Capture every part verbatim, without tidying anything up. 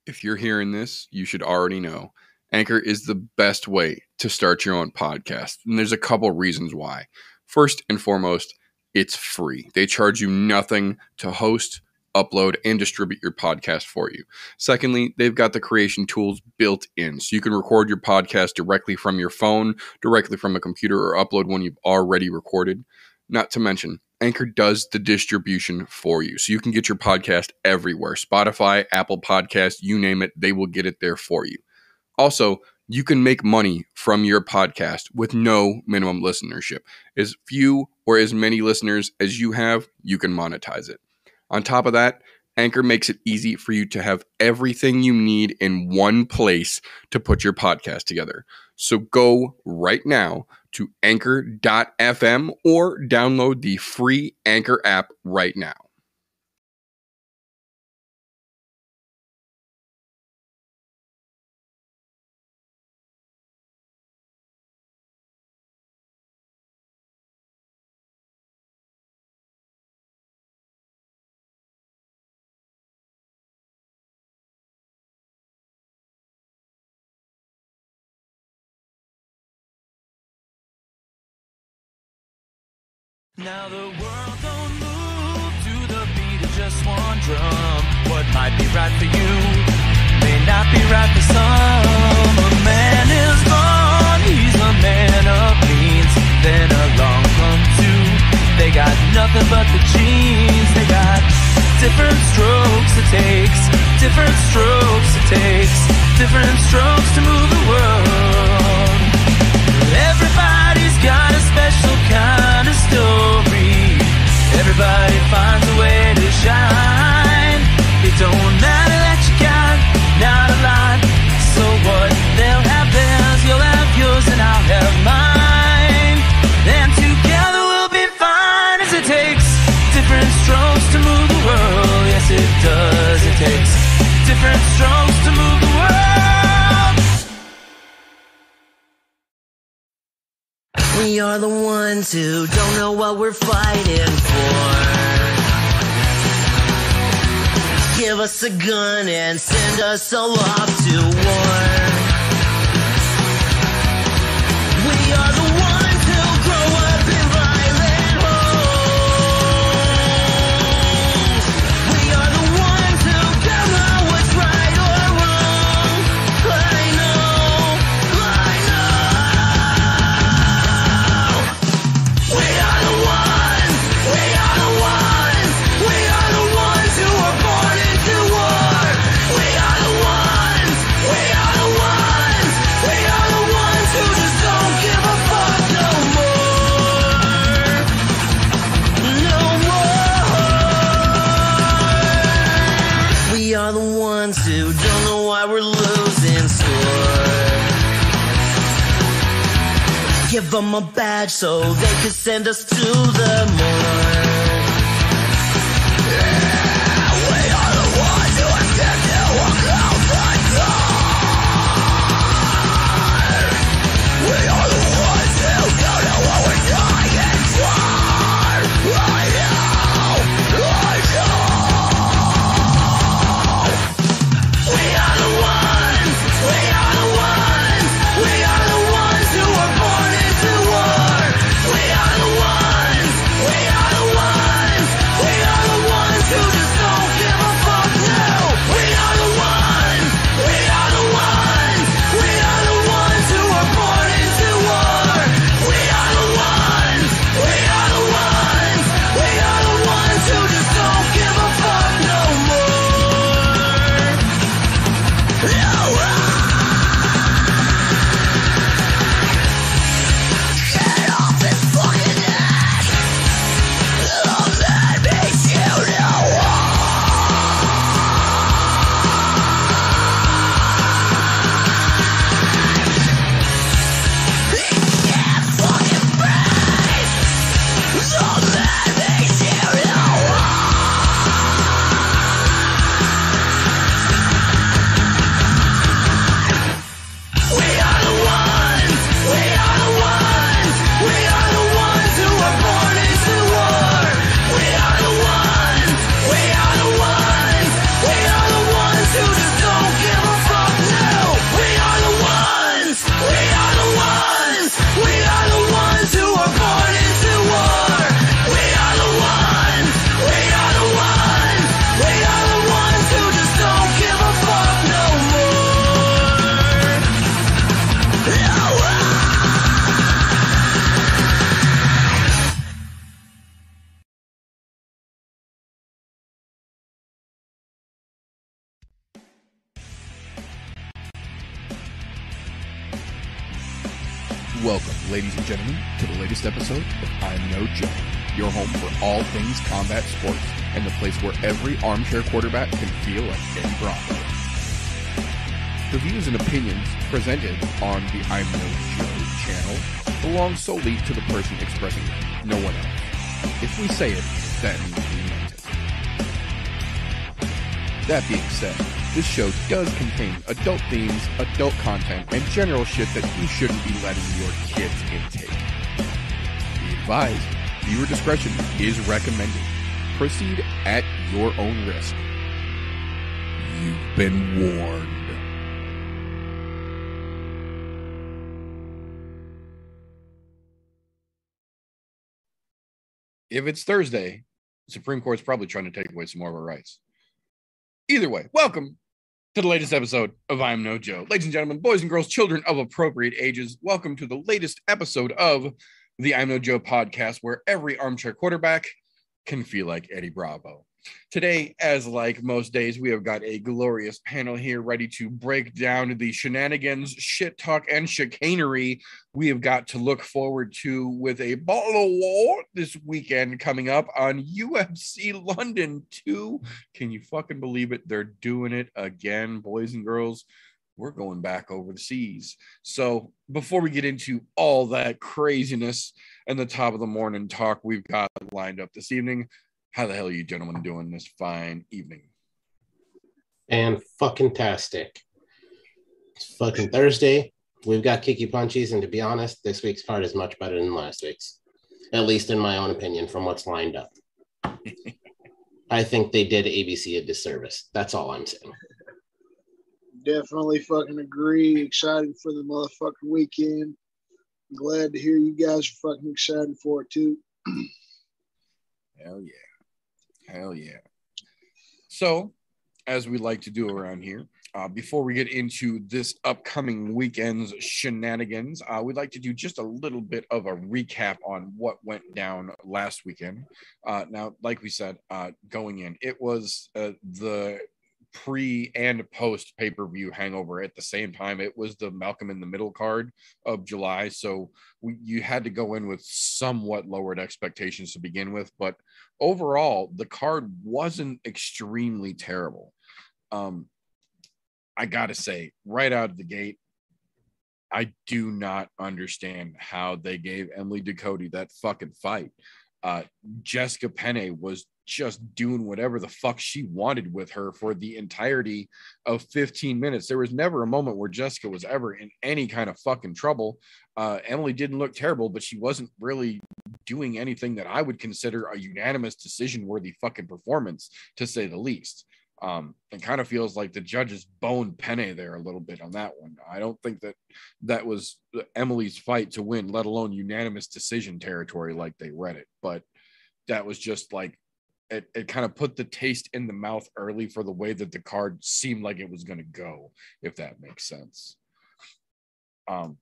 If you're hearing this, you should already know Anchor is the best way to start your own podcast. And there's a couple reasons why. First and foremost, it's free. They charge you nothing to host, upload, and distribute your podcast for you. Secondly, they've got the creation tools built in, so you can record your podcast directly from your phone, directly from a computer, or upload one you've already recorded. Not to mention, Anchor does the distribution for you, so you can get your podcast everywhere. Spotify, Apple Podcasts, you name it, they will get it there for you. Also, you can make money from your podcast with no minimum listenership. As few or as many listeners as you have, you can monetize it. On top of that, Anchor makes it easy for you to have everything you need in one place to put your podcast together. So go right now to anchor dot f m or download the free Anchor app right now. Now the world don't move to the beat of just one drum. What might be right for you may not be right for some. A man is born, he's a man of means. Then along come two, they got nothing but the genes. They got different strokes it takes, different strokes it takes, different strokes to move the world. Everybody's got a special kind of story. Everybody finds a way to shine. It don't matter that you got not a lot. So what? They'll have theirs, you'll have yours, and I'll have mine. And together we'll be fine. As it takes different strokes to move the world. Yes, it does. It takes different strokes to move the world. We are the ones who don't know what we're fighting for. Give us a gun and send us all off to war. We are the ones who grow up in violent homes. We are the ones who don't know what's right or wrong. I know, I know. We are the ones, we are the ones, we are the ones who were born into war. We are the ones, we are the ones, we are the ones who just don't give a fuck no more. No more. We are the ones who don't know why we're losing score. Give them a badge so they could send us to the morgue. Yeah, we are the ones who are scared to walk outside God. We are the ones who don't know what we're dying for. I know, I know. We are the ones, we are the ones, we are the ones who were born into war. We are the ones, we are the Welcome, ladies and gentlemen, to the latest episode of I'm No Joe, your home for all things combat sports and the place where every armchair quarterback can feel like Eddie Bravo. The views and opinions presented on the I'm No Joe channel belong solely to the person expressing them, no one else. If we say it, that means we meant it. That being said, this show does contain adult themes, adult content, and general shit that you shouldn't be letting your kids intake. Be advised, viewer discretion is recommended. Proceed at your own risk. You've been warned. If it's Thursday, the Supreme Court's probably trying to take away some more of our rights. Either way, welcome to the latest episode of I'm No Joe. Ladies and gentlemen, boys and girls, children of appropriate ages, welcome to the latest episode of the I'm No Joe podcast, where every armchair quarterback can feel like Eddie Bravo. Today, as like most days, we have got a glorious panel here ready to break down the shenanigans, shit talk, and chicanery we have got to look forward to with a bottle of war this weekend coming up on U F C London two. Can you fucking believe it? They're doing it again, boys and girls. We're going back over the seas. So before we get into all that craziness and the top of the morning talk we've got lined up this evening, how the hell are you gentlemen doing this fine evening? And fucking tastic. It's fucking Thursday. We've got kicky punchies, and to be honest, this week's card is much better than last week's. At least in my own opinion, from what's lined up. I think they did A B C a disservice. That's all I'm saying. Definitely fucking agree. Excited for the motherfucking weekend. Glad to hear you guys are fucking excited for it too. Hell yeah. Hell yeah. So, as we like to do around here, uh, before we get into this upcoming weekend's shenanigans, uh, we'd like to do just a little bit of a recap on what went down last weekend. Uh, now, like we said, uh, going in, it was uh, the pre and post pay-per-view hangover at the same time. It was the Malcolm in the Middle card of July, so we, you had to go in with somewhat lowered expectations to begin with, but overall the card wasn't extremely terrible. um I gotta say, right out of the gate, I do not understand how they gave Emily Ducote that fucking fight. uh Jessica Penne was just doing whatever the fuck she wanted with her for the entirety of fifteen minutes. There was never a moment where Jessica was ever in any kind of fucking trouble. Uh, Emily didn't look terrible, but she wasn't really doing anything that I would consider a unanimous decision worthy fucking performance, to say the least. Um, it kind of feels like the judges boned Penne there a little bit on that one. I don't think that that was Emily's fight to win, let alone unanimous decision territory like they read it. But that was just like, It, it kind of put the taste in the mouth early for the way that the card seemed like it was going to go, if that makes sense. Um,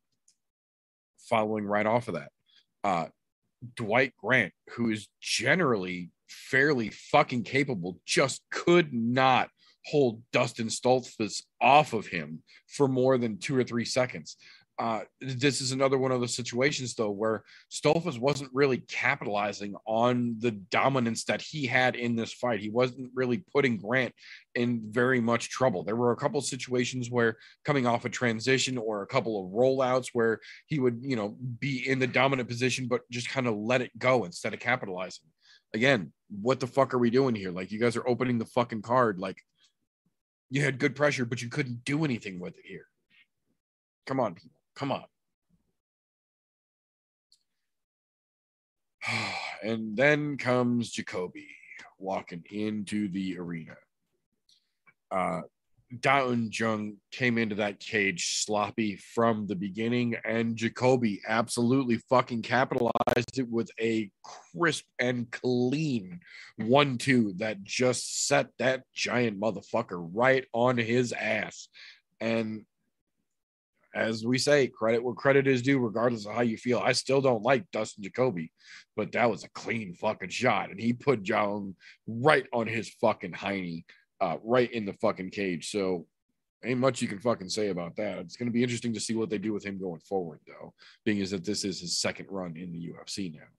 following right off of that, uh, Dwight Grant, who is generally fairly fucking capable, just could not hold Dustin Stoltzfus off of him for more than two or three seconds. Uh, this is another one of those situations, though, where Stoltzfus wasn't really capitalizing on the dominance that he had in this fight. He wasn't really putting Grant in very much trouble. There were a couple of situations where, coming off a transition or a couple of rollouts, where he would, you know, be in the dominant position, but just kind of let it go instead of capitalizing. Again, what the fuck are we doing here? Like, you guys are opening the fucking card. Like, you had good pressure, but you couldn't do anything with it here. Come on, people. Come on. And then comes Jacoby walking into the arena. Uh, Daun Jung came into that cage sloppy from the beginning, and Jacoby absolutely fucking capitalized it with a crisp and clean one two that just set that giant motherfucker right on his ass. And as we say, credit where credit is due, regardless of how you feel. I still don't like Dustin Jacoby, but that was a clean fucking shot. And he put Jung right on his fucking hiney, uh, right in the fucking cage. So ain't much you can fucking say about that. It's going to be interesting to see what they do with him going forward, though, being as that this is his second run in the U F C now.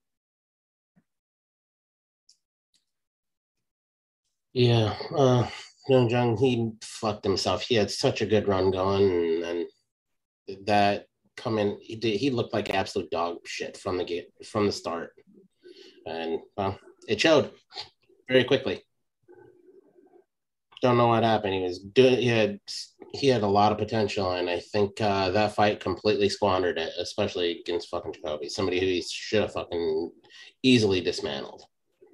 Yeah, uh, Young Jung, he fucked himself. He had such a good run going, and, and that coming, he did, he looked like absolute dog shit from the get from the start, and well, it showed very quickly. Don't know what happened. He was doing. He had he had a lot of potential, and I think uh, that fight completely squandered it, especially against fucking Jacoby, somebody who he should have fucking easily dismantled.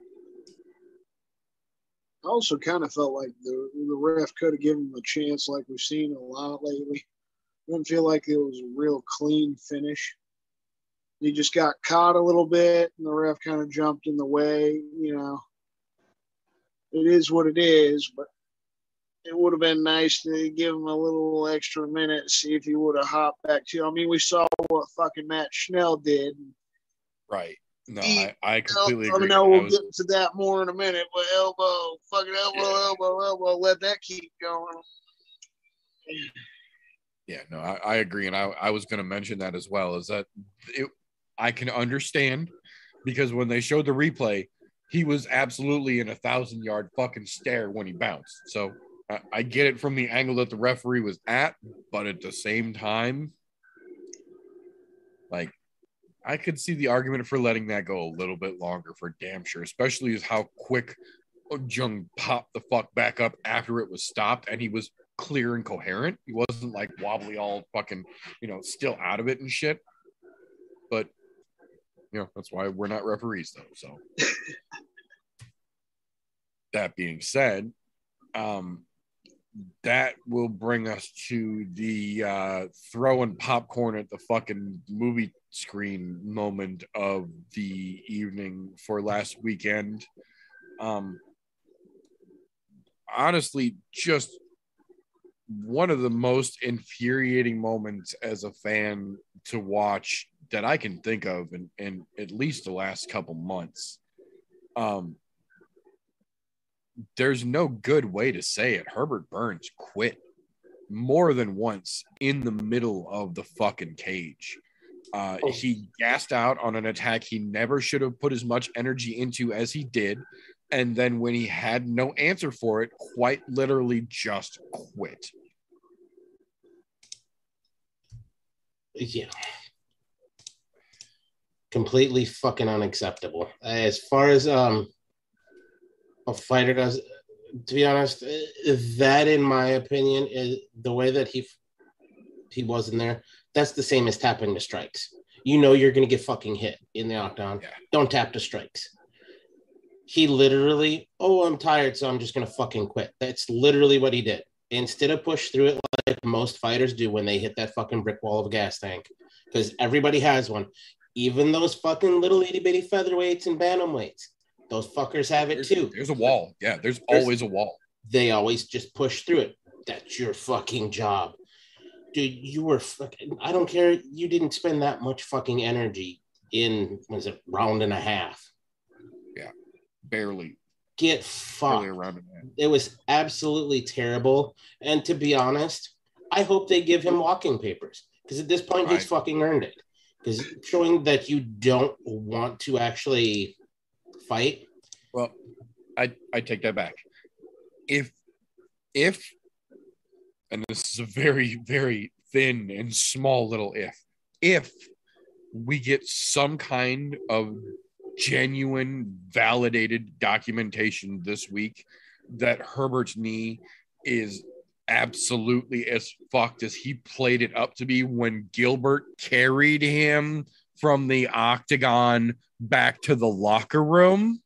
I also kind of felt like the the ref could have given him a chance, like we've seen a lot lately. Didn't feel like it was a real clean finish. He just got caught a little bit, and the ref kind of jumped in the way. You know, it is what it is, but it would have been nice to give him a little extra minute, see if he would have hopped back to. I mean, we saw what fucking Matt Schnell did. Right. No, He, I, I completely I agree. know we'll I was, get to that more in a minute, but elbow, fucking elbow, Yeah. elbow, elbow, let that keep going. yeah, no, I, I agree. And I, I was going to mention that as well, is that it, I can understand, because when they showed the replay, he was absolutely in a thousand yard fucking stare when he bounced. So I, I get it from the angle that the referee was at, but at the same time, like, I could see the argument for letting that go a little bit longer for damn sure, especially as how quick Jung popped the fuck back up after it was stopped, and he was clear and coherent. He wasn't like wobbly, all fucking, you know, still out of it and shit. But, you know, that's why we're not referees, though. So, that being said, um, that will bring us to the uh, throwing popcorn at the fucking movie screen moment of the evening for last weekend. Um, honestly, just one of the most infuriating moments as a fan to watch that I can think of in, in at least the last couple months. Um, there's no good way to say it. Herbert Burns quit more than once in the middle of the fucking cage. Uh, he gassed out on an attack he never should have put as much energy into as he did. And then when he had no answer for it, quite literally just quit. Yeah. Completely fucking unacceptable. As far as um a fighter goes, to be honest, that in my opinion is the way that he he was in there. That's the same as tapping the strikes. You know you're gonna get fucking hit in the octagon. Yeah. Don't tap the strikes. He literally, oh, I'm tired, so I'm just gonna fucking quit. That's literally what he did. Instead of push through it like most fighters do when they hit that fucking brick wall of a gas tank, because everybody has one. Even those fucking little itty bitty featherweights and bantamweights. Those fuckers have it There's, too. there's a wall. Yeah, there's, There's- always a wall. They always just push through it. That's your fucking job. Dude, you were fucking, I don't care. You didn't spend that much fucking energy in, was it round and a half? Barely. Get Barely fucked. around it. Man. It was absolutely terrible. And to be honest, I hope they give him walking papers, because at this point Right. he's fucking earned it. Because showing that you don't want to actually fight. Well, I I take that back. If if and this is a very, very thin and small little if, if we get some kind of genuine, validated documentation this week that Herbert's knee is absolutely as fucked as he played it up to be when Gilbert carried him from the octagon back to the locker room.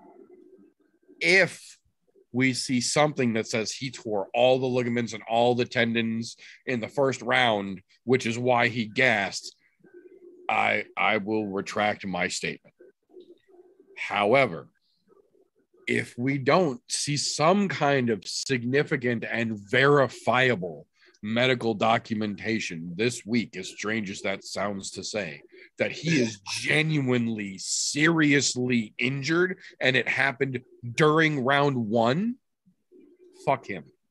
If we see something that says he tore all the ligaments and all the tendons in the first round, which is why he gassed, I I will retract my statement. However, if we don't see some kind of significant and verifiable medical documentation this week, as strange as that sounds to say, that he is genuinely, seriously injured and it happened during round one, fuck him.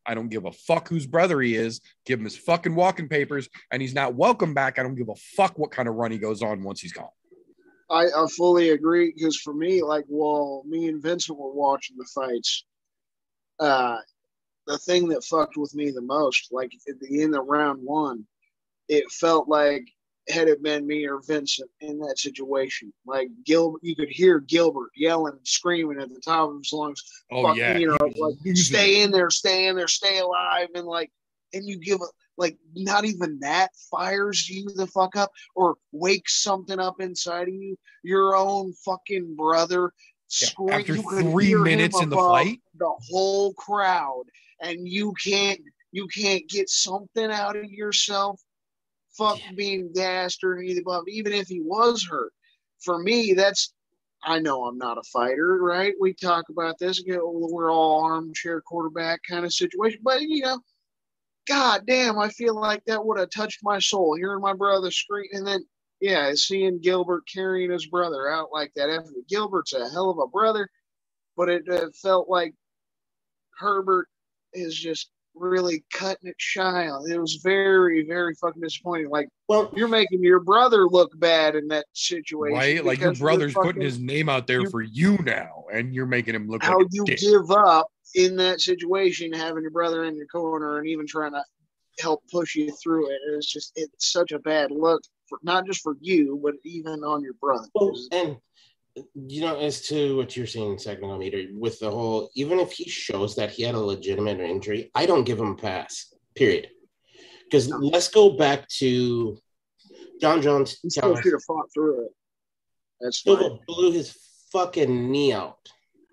I don't give a fuck whose brother he is. Give him his fucking walking papers, and he's not welcome back. I don't give a fuck what kind of run he goes on once he's gone. I, I fully agree, because for me, like, while me and Vincent were watching the fights, uh, the thing that fucked with me the most, like at the end of round one, it felt like had it been me or Vincent in that situation, like Gilbert, you could hear Gilbert yelling and screaming at the top of his lungs. Oh, fuck, yeah. you know, He was like losing stay it. in there, stay in there, stay alive, and like, and you give a like not even that fires you the fuck up or wakes something up inside of you. Your own fucking brother Yeah, scream. after You could three hear him minutes in the above fight? the whole crowd, and you can't you can't get something out of yourself. Fuck Yeah. being gassed or anything above, even if he was hurt. For me, that's I know I'm not a fighter, right? We talk about this. You know, we're all armchair quarterback kind of situation, but you know, god damn, I feel like that would have touched my soul, hearing my brother scream, and then yeah, seeing Gilbert carrying his brother out like that. After Gilbert's a hell of a brother, but it, it felt like Herbert is just really cutting it shy on. It was very, very fucking disappointing. Like, Well, you're making your brother look bad in that situation, Right? Like your because you're brother's putting fucking- his name out there you- for you now, and you're making him look how like a you dick. give up in that situation, having your brother in your corner and even trying to help push you through it. It's just it's such a bad look for not just for you, but even on your brother. well, and you know, as to what you're saying, second meter, with the whole, even if he shows that he had a legitimate injury, I don't give him a pass. Period. Because No. let's go back to John Jones. He still Thiago should have fought through it. That's fine. Silva blew his fucking knee out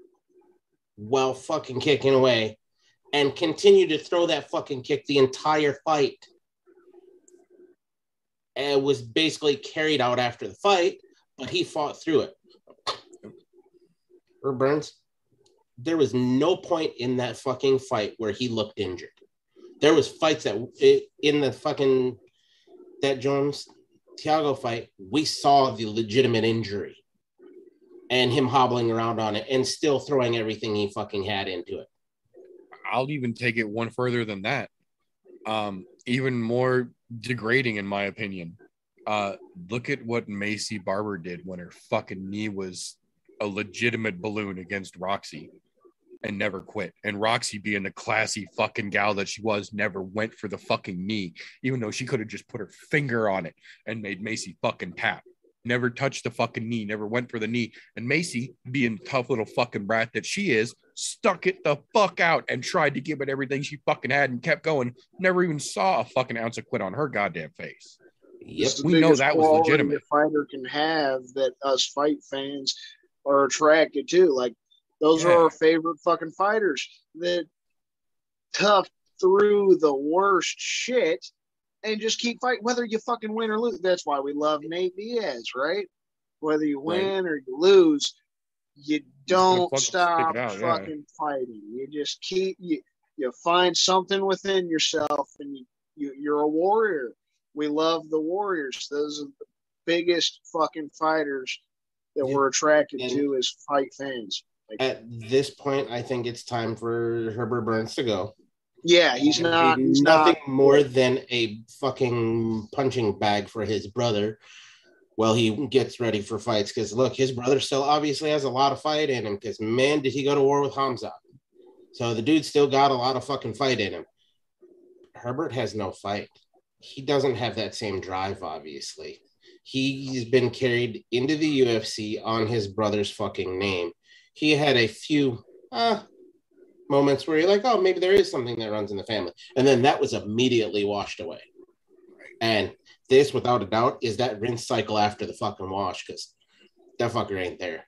while fucking kicking away, and continued to throw that fucking kick the entire fight. And was basically carried out after the fight, but he fought through it. Herb Burns, there was no point in that fucking fight where he looked injured. There was fights that in the fucking that Jones Thiago fight, we saw the legitimate injury and him hobbling around on it and still throwing everything he fucking had into it. I'll even take it one further than that. Um, even more degrading, in my opinion. Uh, look at what Macy Barber did when her fucking knee was a legitimate balloon against Roxy and never quit. And Roxy, being the classy fucking gal that she was, never went for the fucking knee, even though she could have just put her finger on it and made Macy fucking tap. Never touched the fucking knee, never went for the knee. And Macy, being the tough little fucking brat that she is, stuck it the fuck out and tried to give it everything she fucking had and kept going. Never even saw a fucking ounce of quit on her goddamn face. Yep. It's the We know biggest that was quality legitimate. A fighter can have that us fight fans are attracted to. Like, those Yeah. are our favorite fucking fighters that tough through the worst shit and just keep fighting, whether you fucking win or lose. That's why we love Nate Diaz, right? Whether you win or you lose, you don't fucking stop stick it out, yeah. fucking fighting. You just keep you you find something within yourself, and you, you you're a warrior. We love the warriors. Those are the biggest fucking fighters that Yeah. we're attracted And- to as fight fans. Like, At this point, I think it's time for Herbert Burns to go. yeah, he's And not. be He's nothing not. more than a fucking punching bag for his brother while he gets ready for fights. Because look, his brother still obviously has a lot of fight in him. Because man, did he go to war with Hamza? So the dude still got a lot of fucking fight in him. Herbert has no fight. He doesn't have that same drive. Obviously, he's been carried into the U F C on his brother's fucking name. He had a few. Uh, moments where you're like, oh, maybe there is something that runs in the family. And then that was immediately washed away. And this, without a doubt, is that rinse cycle after the fucking wash, because that fucker ain't there.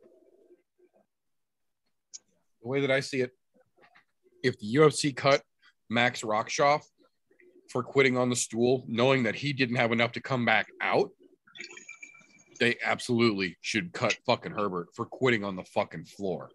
The way that I see it, if the U F C cut Max Rockshoff for quitting on the stool, knowing that he didn't have enough to come back out, they absolutely should cut fucking Herbert for quitting on the fucking floor.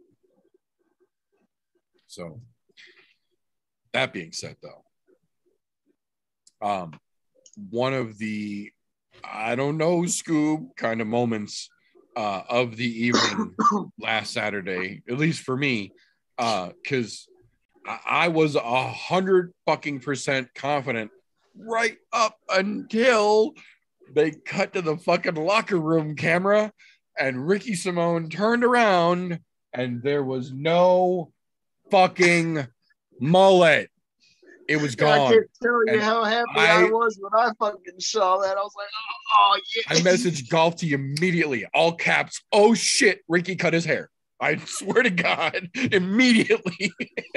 So, that being said, though, um, one of the, I don't know, Scoob kind of moments uh, of the evening last Saturday, at least for me, because I, I was a hundred fucking percent confident right up until they cut to the fucking locker room camera and Ricky Simone turned around and there was no fucking mullet. It was Yeah, I gone. can't tell you And how happy I, I- was when I fucking saw that. I was like, oh, oh yeah. I messaged Golf to you immediately, all caps. Oh shit, Ricky cut his hair. I swear to God, immediately.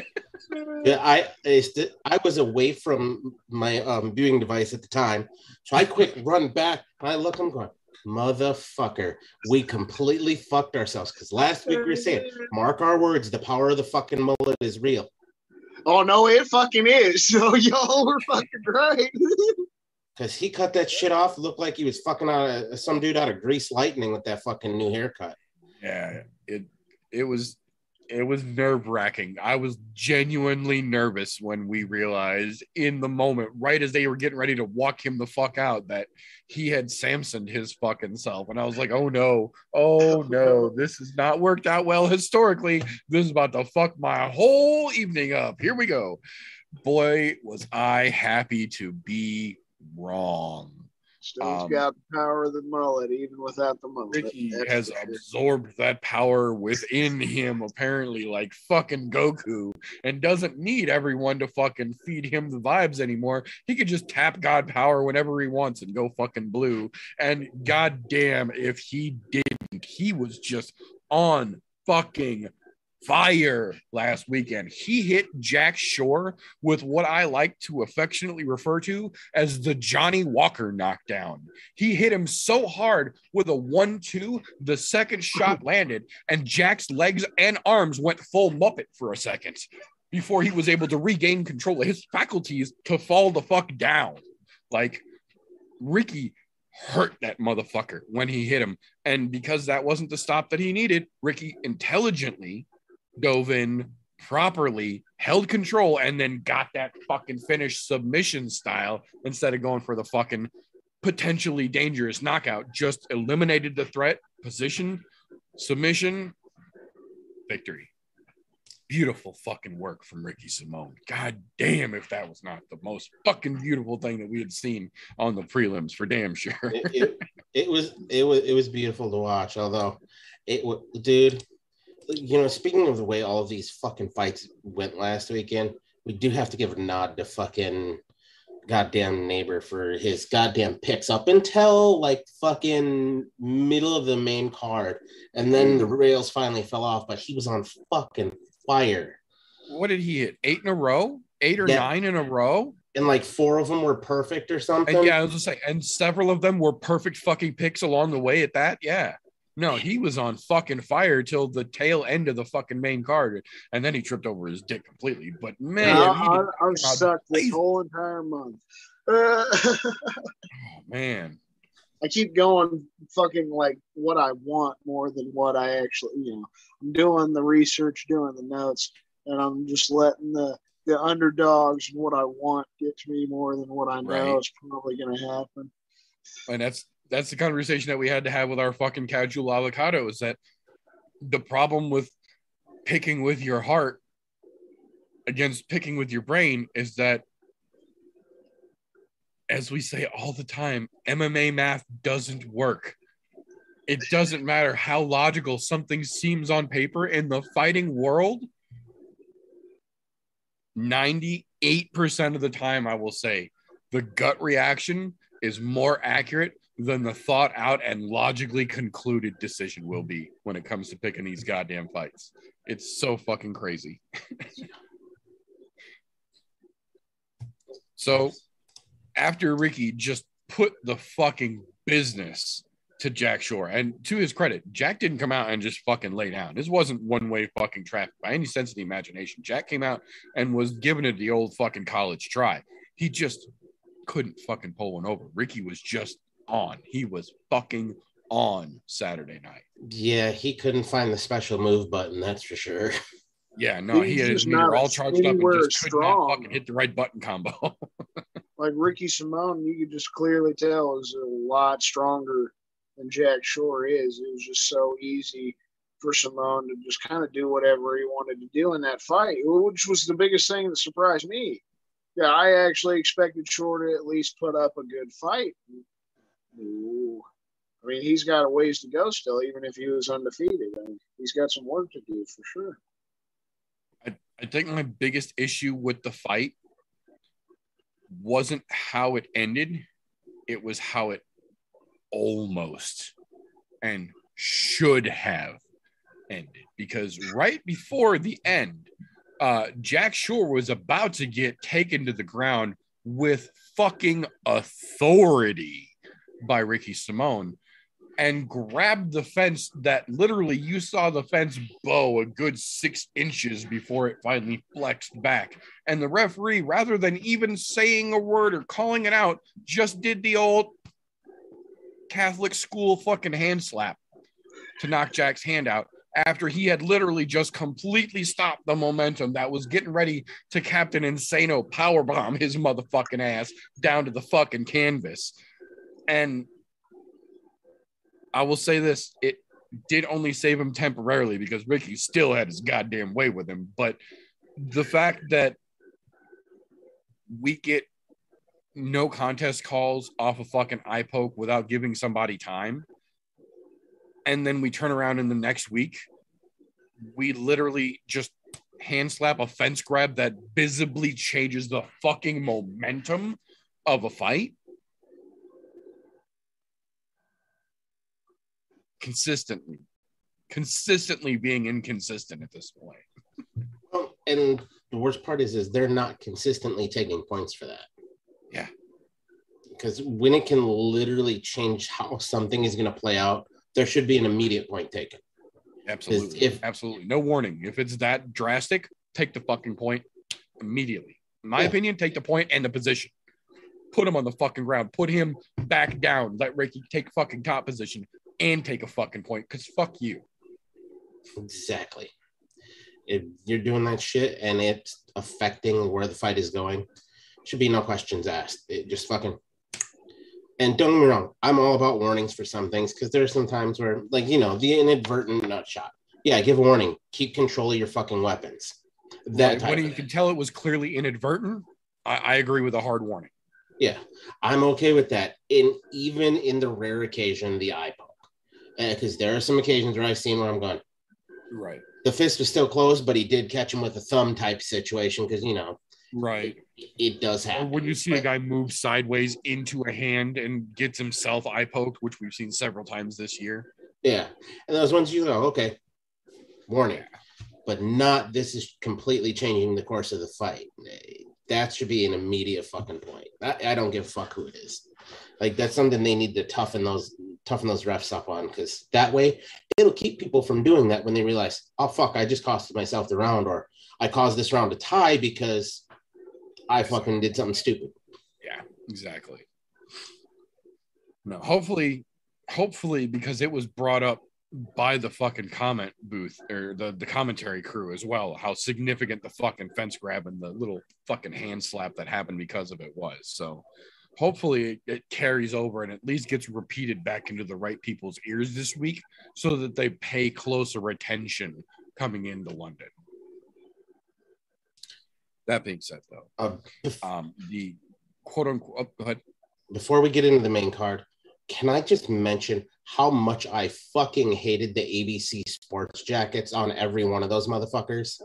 Yeah, I I st- I was away from my um, viewing device at the time, so I quick run back. And I look, I'm going, motherfucker, we completely fucked ourselves because last week we were saying, mark our words, the power of the fucking mullet is real. Oh no, it fucking is. So y'all were fucking right. Because he cut that shit off, looked like he was fucking out of some dude out of Grease Lightning with that fucking new haircut. Yeah, it it was it was nerve-wracking. I was genuinely nervous when we realized in the moment, right as they were getting ready to walk him the fuck out, that he had Samsoned his fucking self. And I was like, oh no, oh no, this has not worked out well historically. This is about to fuck my whole evening up. Here we go. Boy, was I happy to be wrong. Still Um, got the power of the mullet, even without the mullet. Ricky That's has for sure. absorbed that power within him, apparently, like fucking Goku, and doesn't need everyone to fucking feed him the vibes anymore. He could just tap God power whenever he wants and go fucking blue. And goddamn, if he didn't, he was just on fucking fire last weekend. He hit Jack Shore with what I like to affectionately refer to as the Johnny Walker knockdown. He hit him so hard with a one two, the second shot landed, and Jack's legs and arms went full Muppet for a second before he was able to regain control of his faculties to fall the fuck down. Like, Ricky hurt that motherfucker when he hit him. And because that wasn't the stop that he needed, Ricky intelligently dove in properly, held control, and then got that fucking finish submission style instead of going for the fucking potentially dangerous knockout. Just eliminated the threat, position, submission, victory. Beautiful fucking work from Ricky Simone. God damn, if that was not the most fucking beautiful thing that we had seen on the prelims, for damn sure. It, it, it was it was it was beautiful to watch. Although it was, dude, you know, speaking of the way all of these fucking fights went last weekend, we do have to give a nod to fucking goddamn Neighbor for his goddamn picks up until like fucking middle of the main card, and then the rails finally fell off. But he was on fucking fire. What did he hit? Eight in a row? Eight or Yeah. nine in a row? And like four of them were perfect or something. And yeah, I was just saying, and several of them were perfect fucking picks along the way at that. Yeah. No, he was on fucking fire till the tail end of the fucking main card, and then he tripped over his dick completely. But man, I, he did- I, I've sucked this whole entire month. Uh, oh, man. I keep going fucking like what I want more than what I actually, you know, I'm doing the research, doing the notes, and I'm just letting the, the underdogs and what I want get to me more than what I know Right. is probably going to happen. And that's that's the conversation that we had to have with our fucking casual avocado, is that the problem with picking with your heart against picking with your brain is that, as we say all the time, M M A math doesn't work. It doesn't matter how logical something seems on paper in the fighting world. ninety-eight percent of the time, I will say, the gut reaction is more accurate than the thought out and logically concluded decision will be when it comes to picking these goddamn fights. It's so fucking crazy. So after Ricky just put the fucking business to Jack Shore, and to his credit, Jack didn't come out and just fucking lay down. This wasn't one-way fucking traffic by any sense of the imagination. Jack came out and was giving it the old fucking college try. He just couldn't fucking pull one over. Ricky was just on. He was fucking on Saturday night. Yeah, he couldn't find the special move button, that's for sure. Yeah, no, he He's had his just meter not all charged up and anywhere just could not strong. fucking hit the right button combo. Like Ricky Simone, you could just clearly tell is a lot stronger than Jack Shore is. It was just so easy for Simone to just kind of do whatever he wanted to do in that fight, which was the biggest thing that surprised me. Yeah, I actually expected Shore to at least put up a good fight. Ooh. I mean, he's got a ways to go still, even if he was undefeated. I mean, he's got some work to do for sure. I, I think my biggest issue with the fight wasn't how it ended. It was how it almost and should have ended. Because right before the end, uh, Jack Shore was about to get taken to the ground with fucking authority by Ricky Simone and grabbed the fence that literally you saw the fence bow a good six inches before it finally flexed back. And the referee, rather than even saying a word or calling it out, just did the old Catholic school fucking hand slap to knock Jack's hand out after he had literally just completely stopped the momentum that was getting ready to Captain Insano powerbomb his motherfucking ass down to the fucking canvas. And I will say this, it did only save him temporarily because Ricky still had his goddamn way with him. But the fact that we get no contest calls off a fucking eye poke without giving somebody time, and then we turn around in the next week, we literally just hand slap a fence grab that visibly changes the fucking momentum of a fight. Consistently, consistently being inconsistent at this point. Well, and the worst part is, is they're not consistently taking points for that. Yeah. Because when it can literally change how something is going to play out, there should be an immediate point taken. Absolutely. If, Absolutely. No warning. If it's that drastic, take the fucking point immediately. In my yeah. opinion, take the point and the position. Put him on the fucking ground. Put him back down. Let Ricky take fucking top position and take a fucking point, because fuck you. Exactly. If you're doing that shit and it's affecting where the fight is going, should be no questions asked. It just fucking... And don't get me wrong, I'm all about warnings for some things, because there are some times where, like, you know, the inadvertent nut shot. Yeah, give a warning. Keep control of your fucking weapons. That right. When you can tell it was clearly inadvertent, I, I agree with a hard warning. Yeah, I'm okay with that. In even in the rare occasion, the eye poke. Because uh, there are some occasions where I've seen where I'm going, right. The fist was still closed, but he did catch him with a thumb type situation, because, you know, right. It, it does happen. Or when you see but, a guy move sideways into a hand and gets himself eye poked, which we've seen several times this year. Yeah. And those ones you go, okay, warning. But not this is completely changing the course of the fight. That should be an immediate fucking point. I, I don't give a fuck who it is. Like, that's something they need to toughen those toughen those refs up on, because that way it'll keep people from doing that when they realize, oh, fuck, I just costed myself the round, or I caused this round to tie because I fucking did something stupid. Yeah, exactly. No, hopefully, hopefully, because it was brought up by the fucking comment booth or the, the commentary crew as well, how significant the fucking fence grab and the little fucking hand slap that happened because of it was. So hopefully it, it carries over and at least gets repeated back into the right people's ears this week so that they pay closer attention coming into London. That being said, though, uh, um, the quote unquote, oh, go ahead. Before we get into the main card, can I just mention how much I fucking hated the A B C sports jackets on every one of those motherfuckers?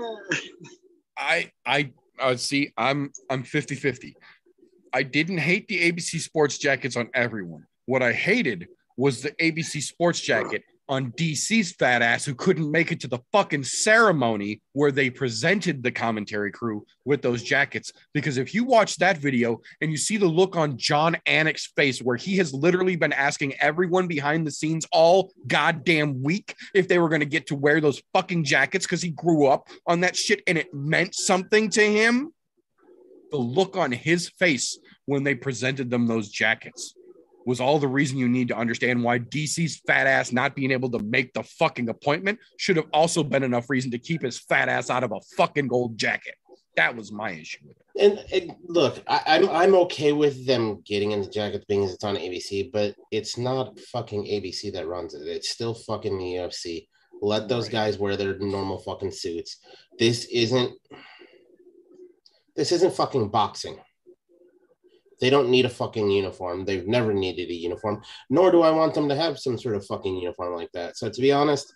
I, I, uh, see, I'm, I'm fifty-fifty. I didn't hate the A B C sports jackets on everyone. What I hated was the A B C sports jacket on D C's fat ass, who couldn't make it to the fucking ceremony where they presented the commentary crew with those jackets. Because if you watch that video and you see the look on John Anik's face, where he has literally been asking everyone behind the scenes all goddamn week if they were going to get to wear those fucking jackets because he grew up on that shit and it meant something to him. The look on his face when they presented them those jackets was all the reason you need to understand why D C's fat ass not being able to make the fucking appointment should have also been enough reason to keep his fat ass out of a fucking gold jacket. That was my issue with it. And, and look, I, I'm I'm okay with them getting in the jacket being as it's on A B C, but it's not fucking A B C that runs it. It's still fucking the U F C. Let those Right. guys wear their normal fucking suits. This isn't this isn't fucking boxing. They don't need a fucking uniform. They've never needed a uniform, nor do I want them to have some sort of fucking uniform like that. So to be honest,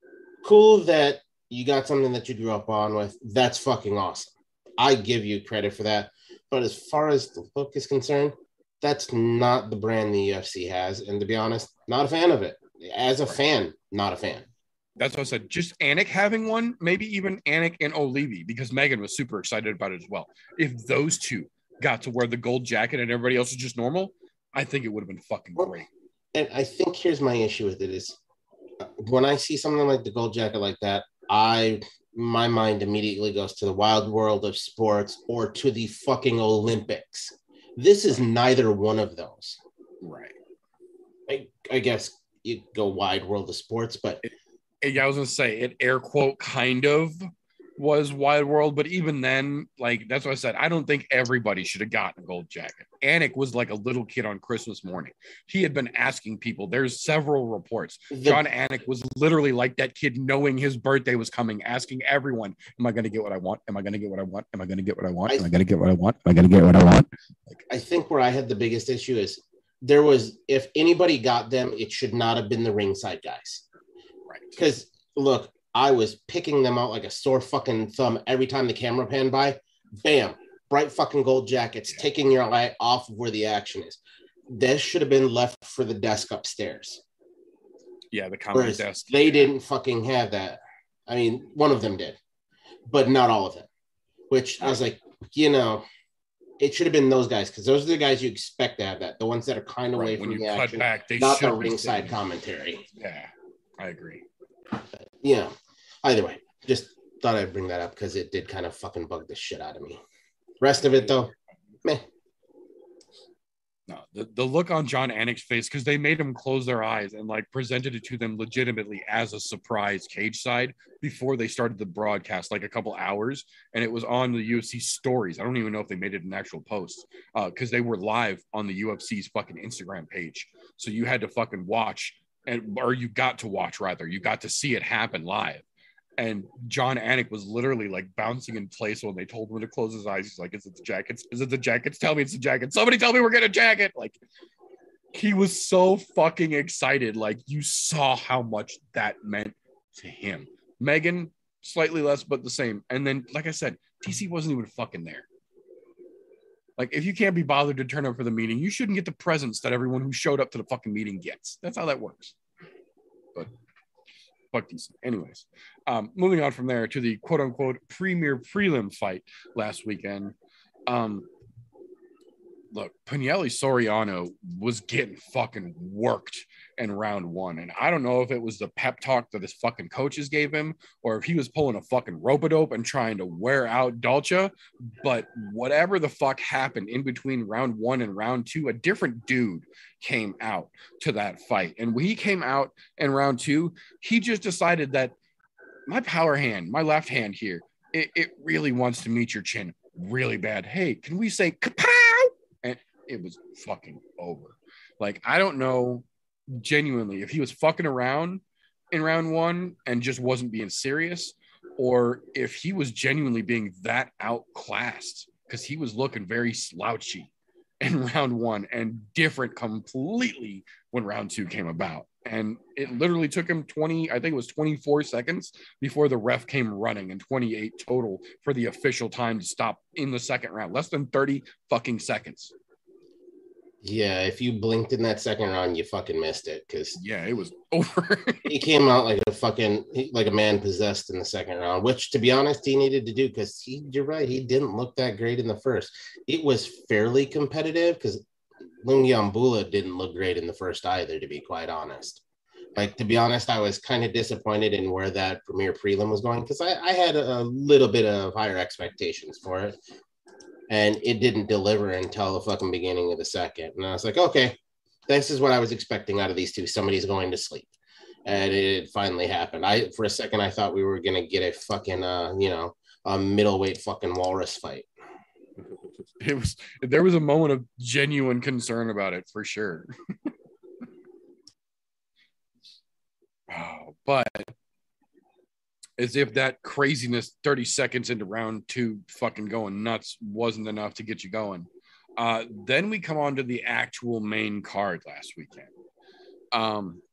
cool that you got something that you grew up on with. That's fucking awesome. I give you credit for that. But as far as the look is concerned, that's not the brand the U F C has. And to be honest, not a fan of it. As a fan, not a fan. That's what I said. Just Anik having one, maybe even Anik and Olivi, because Megan was super excited about it as well. If those two got to wear the gold jacket and everybody else is just normal, I think it would have been fucking great. And I think here's my issue with it is when I see something like the gold jacket like that, I my mind immediately goes to the wild world of sports or to the fucking Olympics. This is neither one of those. Right. I, I guess you go wide world of sports, but Yeah, I was gonna say it. Air quote kind of was Wide World, but even then, like that's what I said. I don't think everybody should have gotten a gold jacket. Anik was like a little kid on Christmas morning. He had been asking people. There's several reports. the, John Anik was literally like that kid, knowing his birthday was coming, asking everyone, "Am I going to get what I want? Am I going to get what I want? Am I going to get what I want? Am I going to get what I want? Am I going to get what I want?" Like, I think where I had the biggest issue is there was, if anybody got them, it should not have been the ringside guys. right. Because look, I was picking them out like a sore fucking thumb every time the camera panned by. Bam, bright fucking gold jackets, Yeah. taking your eye off of where the action is. This should have been left for the desk upstairs. Yeah, the comedy Whereas desk. they didn't fucking have that. I mean, one of them did, but not all of them. Which I was like, you know, it should have been those guys because those are the guys you expect to have that. The ones that are kind of Right, away when from you the cut action, back, they not the should be ringside sitting. commentary. Yeah, I agree. You know, either way, just thought I'd bring that up because it did kind of fucking bug the shit out of me. Rest of it though, meh. No, the, the look on John Anik's face, because they made him close their eyes and like presented it to them legitimately as a surprise cage side before they started the broadcast, like a couple hours, and it was on the U F C stories. I don't even know if they made it an actual post because uh, they were live on the U F C's fucking Instagram page. So you had to fucking watch, and or you got to watch rather, you got to see it happen live. And John Anik was literally like bouncing in place when they told him to close his eyes. He's like, "Is it the jackets? Is it the jackets? Tell me it's the jacket. Somebody tell me we're getting a jacket." Like, he was so fucking excited. Like, you saw how much that meant to him. Megan, slightly less, but the same. And then, like I said, T C wasn't even fucking there. Like, if you can't be bothered to turn up for the meeting, you shouldn't get the presents that everyone who showed up to the fucking meeting gets. That's how that works. But fuck D C. Anyways, um, moving on from there to the quote unquote premier prelim fight last weekend. Um, look, Pinelli Soriano was getting fucking worked in round one. And I don't know if it was the pep talk that his fucking coaches gave him or if he was pulling a fucking rope-a-dope and trying to wear out Dalcha. But whatever the fuck happened in between round one and round two, a different dude came out to that fight. And when he came out in round two, he just decided that my power hand, my left hand here, it, it really wants to meet your chin really bad. Hey, can we say kapow? And it was fucking over. Like, I don't know genuinely if he was fucking around in round one and just wasn't being serious, or if he was genuinely being that outclassed, because he was looking very slouchy in round one and different completely when round two came about. And it literally took him twenty, I think it was twenty-four seconds before the ref came running, and twenty-eight total for the official time to stop in the second round. Less than thirty fucking seconds. Yeah, if you blinked in that second round, you fucking missed it because Yeah, it was over. he came out like a fucking like a man possessed in the second round, which to be honest, he needed to do because he you're right, he didn't look that great in the first. It was fairly competitive because Lungiambula didn't look great in the first either, to be quite honest. Like, to be honest, I was kind of disappointed in where that premier prelim was going because I, I had a little bit of higher expectations for it. And it didn't deliver until the fucking beginning of the second. And I was like, okay, this is what I was expecting out of these two. Somebody's going to sleep. And it finally happened. I, for a second, I thought we were going to get a fucking, uh, you know, a middleweight fucking walrus fight. It was, there was a moment of genuine concern about it for sure. Oh, but As if that craziness thirty seconds into round two fucking going nuts wasn't enough to get you going. Uh, then we come on to the actual main card last weekend. Um,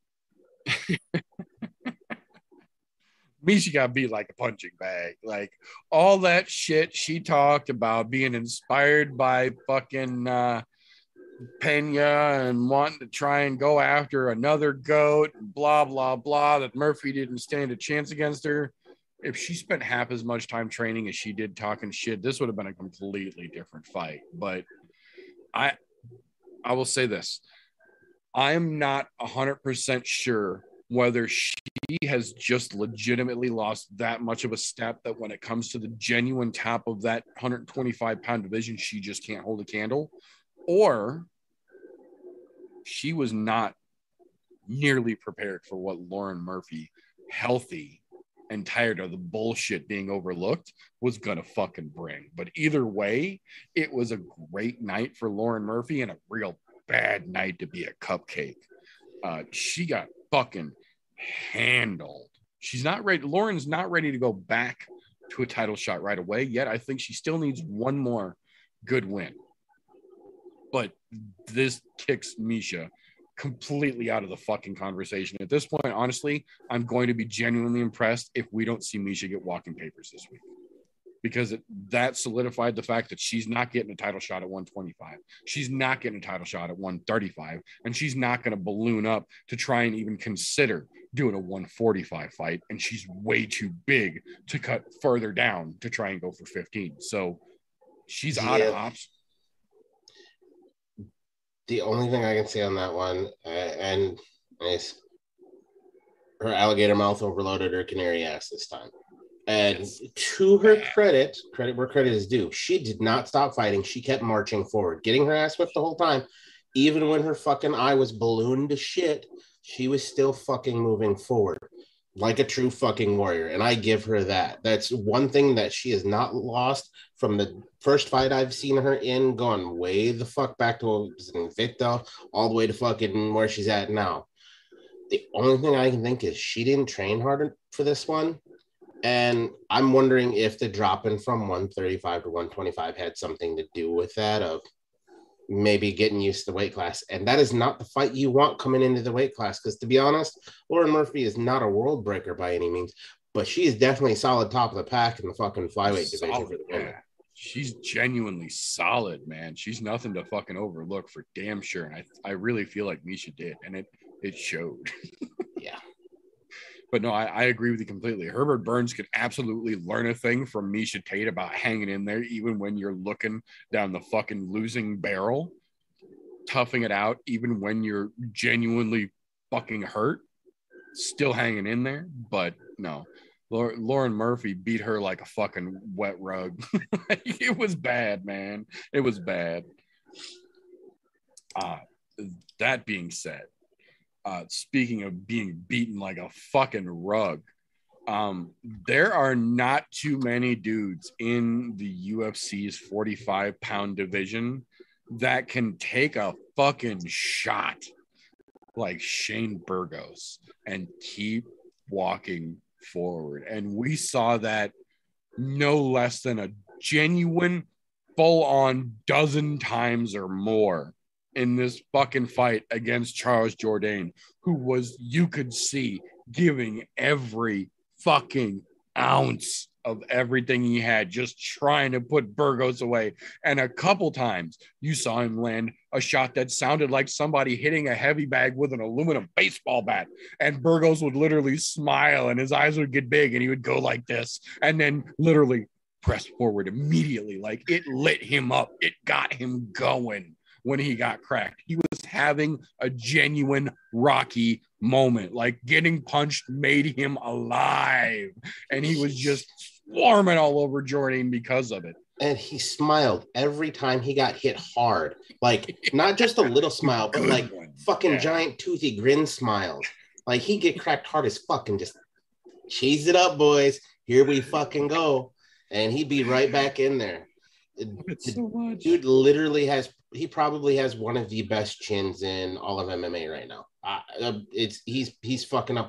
Miesha got beat like a punching bag. Like all that shit she talked about being inspired by fucking uh, Pena and wanting to try and go after another goat, and blah, blah, blah, that Murphy didn't stand a chance against her. If she spent half as much time training as she did talking shit, this would have been a completely different fight. But I, I will say this. I'm not one hundred percent sure whether she has just legitimately lost that much of a step that when it comes to the genuine top of that one hundred twenty-five pound division, she just can't hold a candle, or she was not nearly prepared for what Lauren Murphy, healthy and tired of the bullshit being overlooked, was gonna fucking bring. But either way, it was a great night for Lauren Murphy and a real bad night to be a cupcake. Uh, she got fucking handled. She's not ready. Lauren's not ready to go back to a title shot right away yet. I think she still needs one more good win. But this kicks Miesha completely out of the fucking conversation. At this point, honestly, I'm going to be genuinely impressed if we don't see Miesha get walking papers this week. Because it, that solidified the fact that she's not getting a title shot at one twenty-five. She's not getting a title shot at one thirty-five. And she's not going to balloon up to try and even consider doing a one forty-five fight. And she's way too big to cut further down to try and go for fifteen. So she's yeah. out of options. The only thing I can say on that one, uh, and is her alligator mouth overloaded her canary ass this time. And yes. to her credit, credit where credit is due, she did not stop fighting. She kept marching forward, getting her ass whipped the whole time. Even when her fucking eye was ballooned to shit, she was still fucking moving forward like a true fucking warrior. And I give her that. That's one thing that she has not lost from the first fight I've seen her in, going way the fuck back to Invicta, all the way to fucking where she's at now. The only thing I can think is she didn't train hard for this one. And I'm wondering if the dropping from one thirty-five to one twenty-five had something to do with that, of maybe getting used to the weight class. And that is not the fight you want coming into the weight class. Because to be honest, Lauren Murphy is not a world breaker by any means, but she is definitely solid top of the pack in the fucking flyweight division solid, for the women. Yeah. She's genuinely solid, man. She's nothing to fucking overlook for damn sure. And I, I really feel like Miesha did. And it, it showed. Yeah. But no, I, I agree with you completely. Herbert Burns could absolutely learn a thing from Miesha Tate about hanging in there, even when you're looking down the fucking losing barrel, toughing it out, even when you're genuinely fucking hurt, still hanging in there. But no, Lauren Murphy beat her like a fucking wet rug. It was bad, man. It was bad. Uh, that being said, Uh, speaking of being beaten like a fucking rug, um, there are not too many dudes in the U F C's forty-five pound division that can take a fucking shot like Shane Burgos and keep walking forward. And we saw that no less than a genuine full-on dozen times or more in this fucking fight against Charles Jourdain, who was, you could see, giving every fucking ounce of everything he had, just trying to put Burgos away. And a couple times you saw him land a shot that sounded like somebody hitting a heavy bag with an aluminum baseball bat. And Burgos would literally smile and his eyes would get big and he would go like this and then literally press forward immediately. Like it lit him up. It got him going. When he got cracked, he was having a genuine Rocky moment. Like getting punched made him alive, and he was just swarming all over Jourdain because of it. And he smiled every time he got hit hard, like not just a little smile, but like one. fucking yeah. giant toothy grin smiles. Like he get cracked hard as fucking just cheese it up, boys. Here we fucking go, and he'd be right back in there. So much. Dude literally has, he probably has one of the best chins in all of M M A right now. Uh, it's he's he's fucking up there with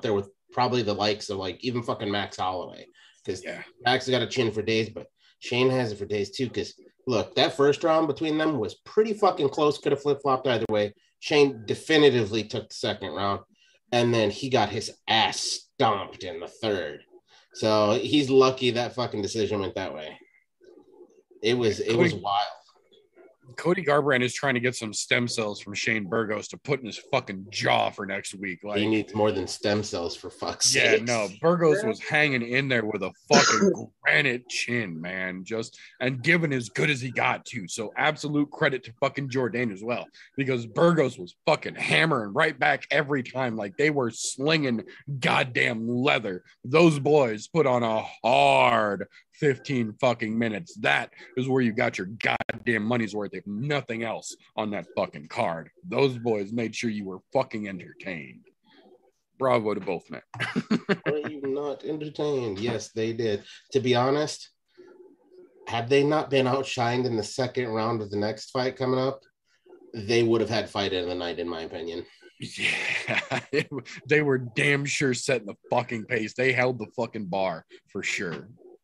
probably the likes of like even fucking Max Holloway, because Yeah. Max has got a chin for days, but Shane has it for days too. Because look, that first round between them was pretty fucking close. Could have flip flopped either way. Shane definitively took the second round, and then he got his ass stomped in the third. So he's lucky that fucking decision went that way. It was it was wild. Cody Garbrandt is trying to get some stem cells from Shane Burgos to put in his fucking jaw for next week. Like, he needs more than stem cells, for fuck's yeah, sake. no, Burgos was hanging in there with a fucking granite chin, man. Just and giving as good as he got to. So absolute credit to fucking Jourdain as well, because Burgos was fucking hammering right back every time. Like they were slinging goddamn leather. Those boys put on a hard fifteen fucking minutes. That is where you got your goddamn money's worth, if nothing else, on that fucking card. Those boys made sure you were fucking entertained. Bravo to both men. Were you not entertained? Yes, they did. To be honest, had they not been outshined in the second round of the next fight coming up, they would have had fight of the night, in my opinion. Yeah, they were damn sure setting the fucking pace. They held the fucking bar for sure.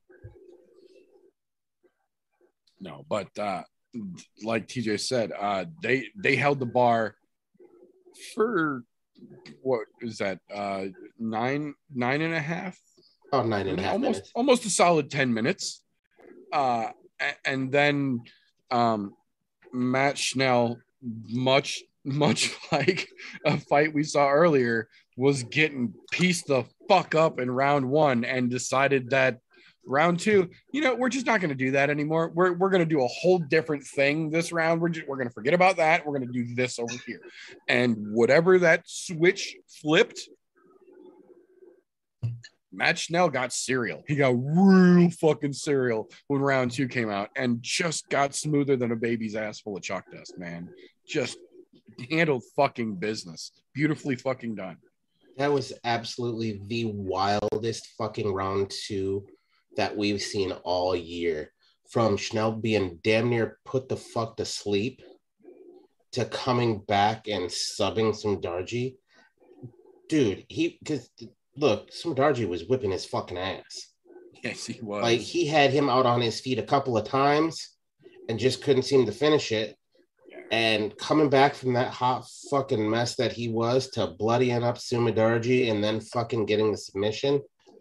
No, but uh, like T J said, uh, they they held the bar for what is that? Uh, nine nine and a half. Oh, nine and a half almost minutes. almost a solid ten minutes. Uh, and then um, Matt Schnell, much much like a fight we saw earlier, was getting pieced the fuck up in round one and decided that round two, you know, we're just not going to do that anymore. We're we're going to do a whole different thing this round. We're just, we're going to forget about that. We're going to do this over here. And whatever that switch flipped, Matt Schnell got cereal. He got real fucking cereal when round two came out and just got smoother than a baby's ass full of chalk dust, man. Just handled fucking business. Beautifully fucking done. That was absolutely the wildest fucking round two that we've seen all year. From Schnell being damn near put the fuck to sleep to coming back and subbing Sumdarji. Dude, he, because look, Sumdarji was whipping his fucking ass. Yes, he was. Like, he had him out on his feet a couple of times and just couldn't seem to finish it. And coming back from that hot fucking mess that he was to bloodying up Sumdarji and then fucking getting the submission.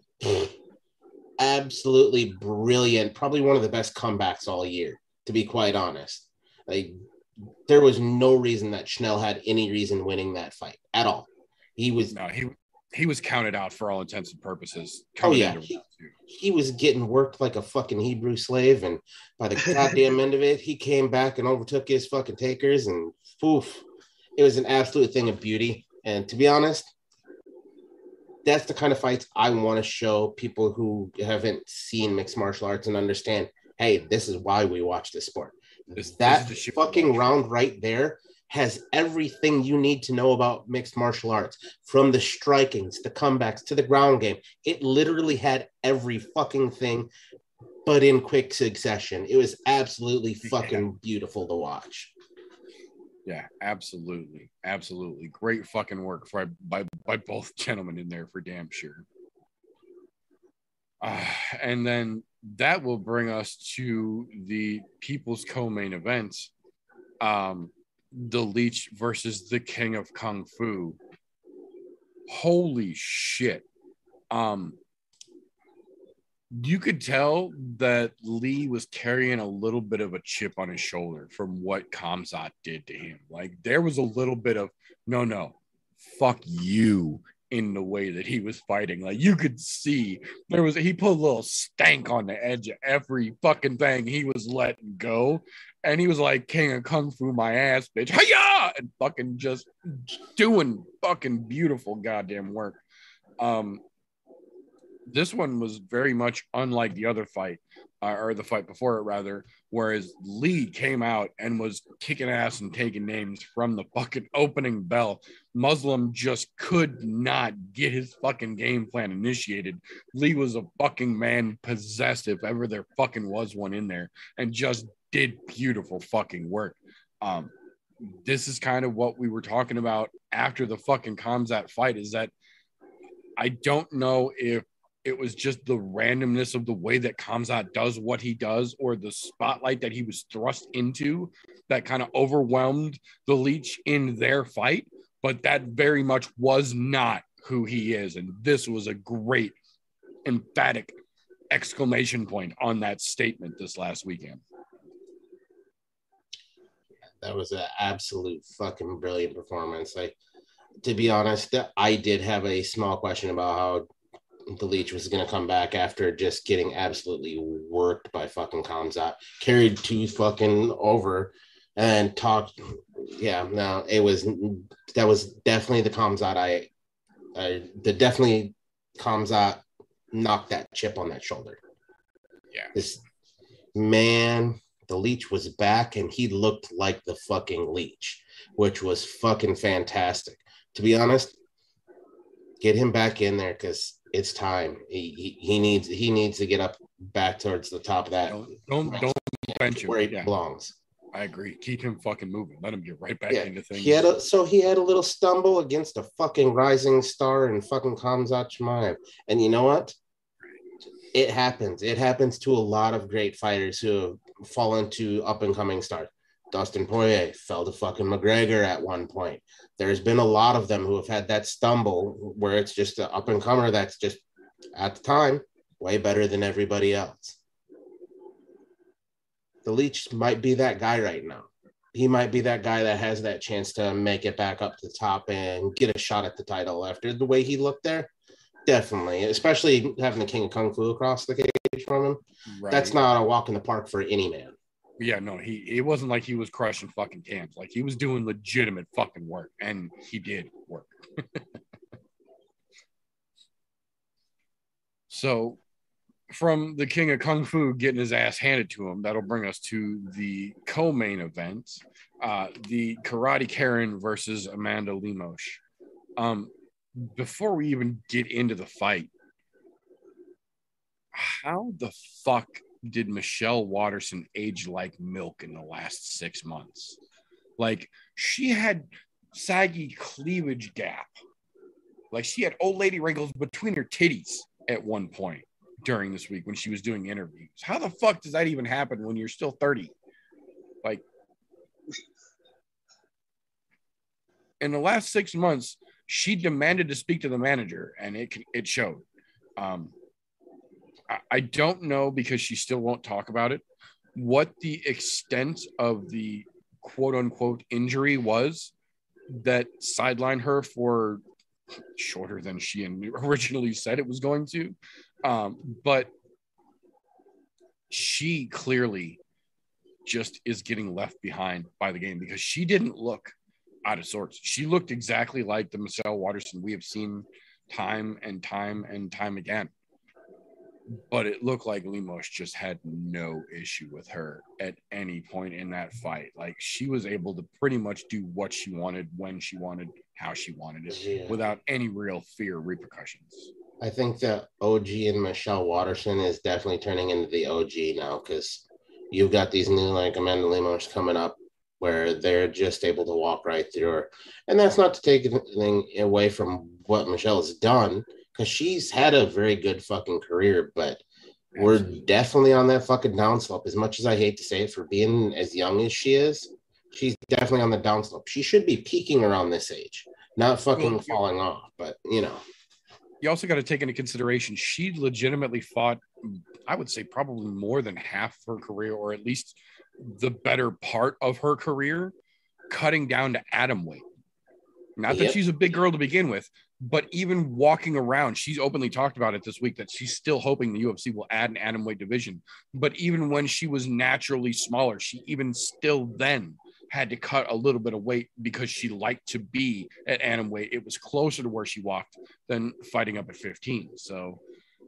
Absolutely brilliant. Probably one of the best comebacks all year, to be quite honest. Like, there was no reason that Schnell had any reason winning that fight at all. He was no, he he was counted out for all intents and purposes. Oh yeah, he, he was getting worked like a fucking Hebrew slave, and by the goddamn end of it, he came back and overtook his fucking takers, and poof, it was an absolute thing of beauty. And to be honest, that's the kind of fights I want to show people who haven't seen mixed martial arts and understand, hey, this is why we watch this sport. This, that this fucking round right there has everything you need to know about mixed martial arts, from the strikings, the comebacks, to the ground game. It literally had every fucking thing, but in quick succession. It was absolutely fucking yeah. beautiful to watch. Yeah, absolutely. Absolutely. Great fucking work by, by, by both gentlemen in there for damn sure. Uh, and then that will bring us to the People's Co-main event. Um, the Leech versus the King of Kung Fu. Holy shit. Um, you could tell that Lee was carrying a little bit of a chip on his shoulder from what Khamzat did to him. Like, there was a little bit of, no, no, fuck you in the way that he was fighting. Like, you could see there was, he put a little stank on the edge of every fucking thing he was letting go. And he was like, King of Kung Fu my ass, bitch. Hiya! And fucking just doing fucking beautiful goddamn work. Um, this one was very much unlike the other fight, uh, or the fight before it, rather, whereas Lee came out and was kicking ass and taking names from the fucking opening bell. Muslim just could not get his fucking game plan initiated. Lee was a fucking man possessed, if ever there fucking was one in there, and just did beautiful fucking work. Um, this is kind of what we were talking about after the fucking Khamzat fight, is that I don't know if it was just the randomness of the way that Khamzat does what he does, or the spotlight that he was thrust into that kind of overwhelmed the Leech in their fight. But that very much was not who he is. And this was a great, emphatic exclamation point on that statement this last weekend. That was an absolute fucking brilliant performance. Like, to be honest, I did have a small question about how the Leech was going to come back after just getting absolutely worked by fucking Khamzat. Carried two fucking over and talked. Yeah, no, it was, that was definitely the Khamzat. I, I the definitely Khamzat knocked that chip on that shoulder. Yeah. This man, the Leech was back and he looked like the fucking Leech, which was fucking fantastic. To be honest, get him back in there because it's time. He, he he needs he needs to get up back towards the top of that. Don't don't, don't bench him where he yeah. belongs. I agree. Keep him fucking moving. Let him get right back Yeah, into things. He had a, so he had a little stumble against a fucking rising star and fucking Khamzat Chimaev. And you know what? It happens. It happens to a lot of great fighters who have fallen to up and coming stars. Dustin Poirier fell to fucking McGregor at one point. There's been a lot of them who have had that stumble where it's just an up and comer that's just at the time way better than everybody else. The Leech might be that guy right now. He might be that guy that has that chance to make it back up to the top and get a shot at the title after the way he looked there. Definitely, especially having the King of Kung Fu across the cage from him. Right. That's not a walk in the park for any man. Yeah, no, he it wasn't like he was crushing fucking cams. Like, he was doing legitimate fucking work, and he did work. So, from the King of Kung Fu getting his ass handed to him, that'll bring us to the co-main event, uh, the Karate Karen versus Amanda Lemos. Um, before we even get into the fight, how the fuck did Michelle Waterson age like milk in the last six months? Like, she had saggy cleavage gap. Like, she had old lady wrinkles between her titties at one point during this week when she was doing interviews. How the fuck does that even happen when you're still thirty? Like, in the last six months, she demanded to speak to the manager, and it it showed. Um, I, I don't know, because she still won't talk about it, what the extent of the quote-unquote injury was that sidelined her for shorter than she originally said it was going to. Um, but she clearly just is getting left behind by the game, because she didn't look out of sorts. She looked exactly like the Michelle Waterson we have seen time and time and time again. But it looked like Lemos just had no issue with her at any point in that fight. Like, she was able to pretty much do what she wanted, when she wanted, how she wanted it, Yeah. without any real fear of repercussions. I think that O G and Michelle Waterson is definitely turning into the O G now, because you've got these new, like, Amanda Lemos coming up where they're just able to walk right through her. And that's not to take anything away from what Michelle has done, because she's had a very good fucking career, but we're definitely on that fucking downslope. As much as I hate to say it, for being as young as she is, she's definitely on the downslope. She should be peaking around this age, not fucking Well, falling off, but, you know. You also got to take into consideration, she legitimately fought, I would say, probably more than half her career, or at least the better part of her career, cutting down to atom weight. Not that Yep. she's a big girl to begin with, but even walking around, she's openly talked about it this week that she's still hoping the U F C will add an atom weight division. But even when she was naturally smaller, she even still then had to cut a little bit of weight because she liked to be at atom weight. It was closer to where she walked than fighting up at fifteen. So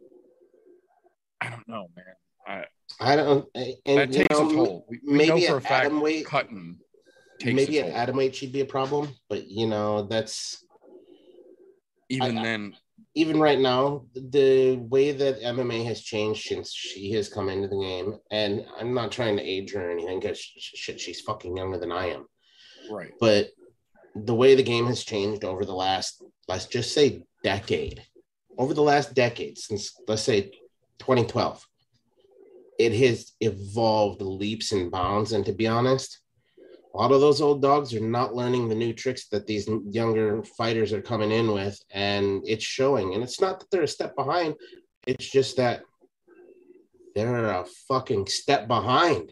I don't know, man. I, I don't, and, that you takes know, a toll. We, we maybe know for a at fact atom weight, cutting takes maybe a at toll. atom weight she'd be a problem, but, you know, that's, Even I- then, even right now, the way that M M A has changed since she has come into the game, and I'm not trying to age her or anything, because shit, she's fucking younger than I am. right. But the way the game has changed over the last, let's just say, decade, over the last decade, since let's say twenty twelve, it has evolved leaps and bounds. And to be honest, a lot of those old dogs are not learning the new tricks that these younger fighters are coming in with, and it's showing. And it's not that they're a step behind. It's just that they're a fucking step behind.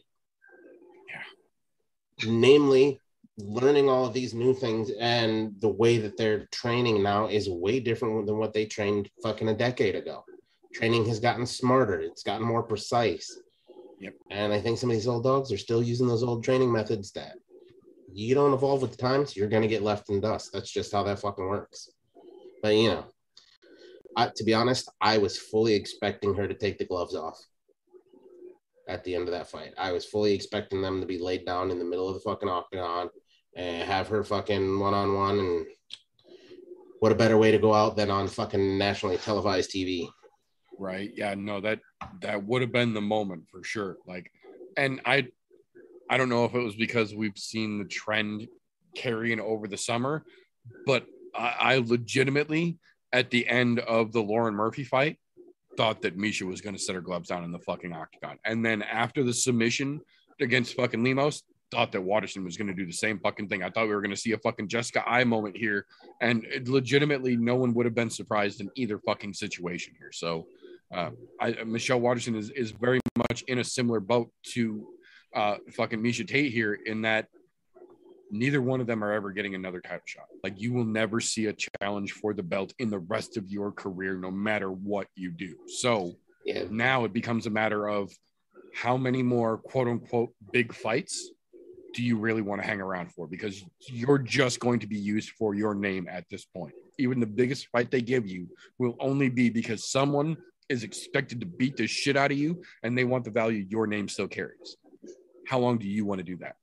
Yeah. Namely, learning all of these new things, and the way that they're training now is way different than what they trained fucking a decade ago. Training has gotten smarter. It's gotten more precise. Yep. And I think some of these old dogs are still using those old training methods that you don't evolve with the times, you're going to get left in dust. That's just how that fucking works. But, you know, I, to be honest, I was fully expecting her to take the gloves off at the end of that fight. I was fully expecting them to be laid down in the middle of the fucking octagon and have her fucking one-on-one. And what a better way to go out than on fucking nationally televised T V. Right. Yeah, no, that that would have been the moment for sure. Like, and I I don't know if it was because we've seen the trend carrying over the summer, but I, I legitimately, at the end of the Lauren Murphy fight, thought that Misha was going to set her gloves down in the fucking octagon. And then after the submission against fucking Lemos, thought that Waterson was going to do the same fucking thing. I thought we were going to see a fucking Jessica I moment here. And it, legitimately, no one would have been surprised in either fucking situation here. So uh, I, Michelle Waterson is, is very much in a similar boat to uh, fucking Misha Tate here, in that neither one of them are ever getting another title shot. Like, you will never see a challenge for the belt in the rest of your career, no matter what you do. So yeah. Now it becomes a matter of how many more quote unquote big fights do you really want to hang around for? Because you're just going to be used for your name at this point. Even the biggest fight they give you will only be because someone is expected to beat the shit out of you and they want the value your name still carries. How long do you want to do that?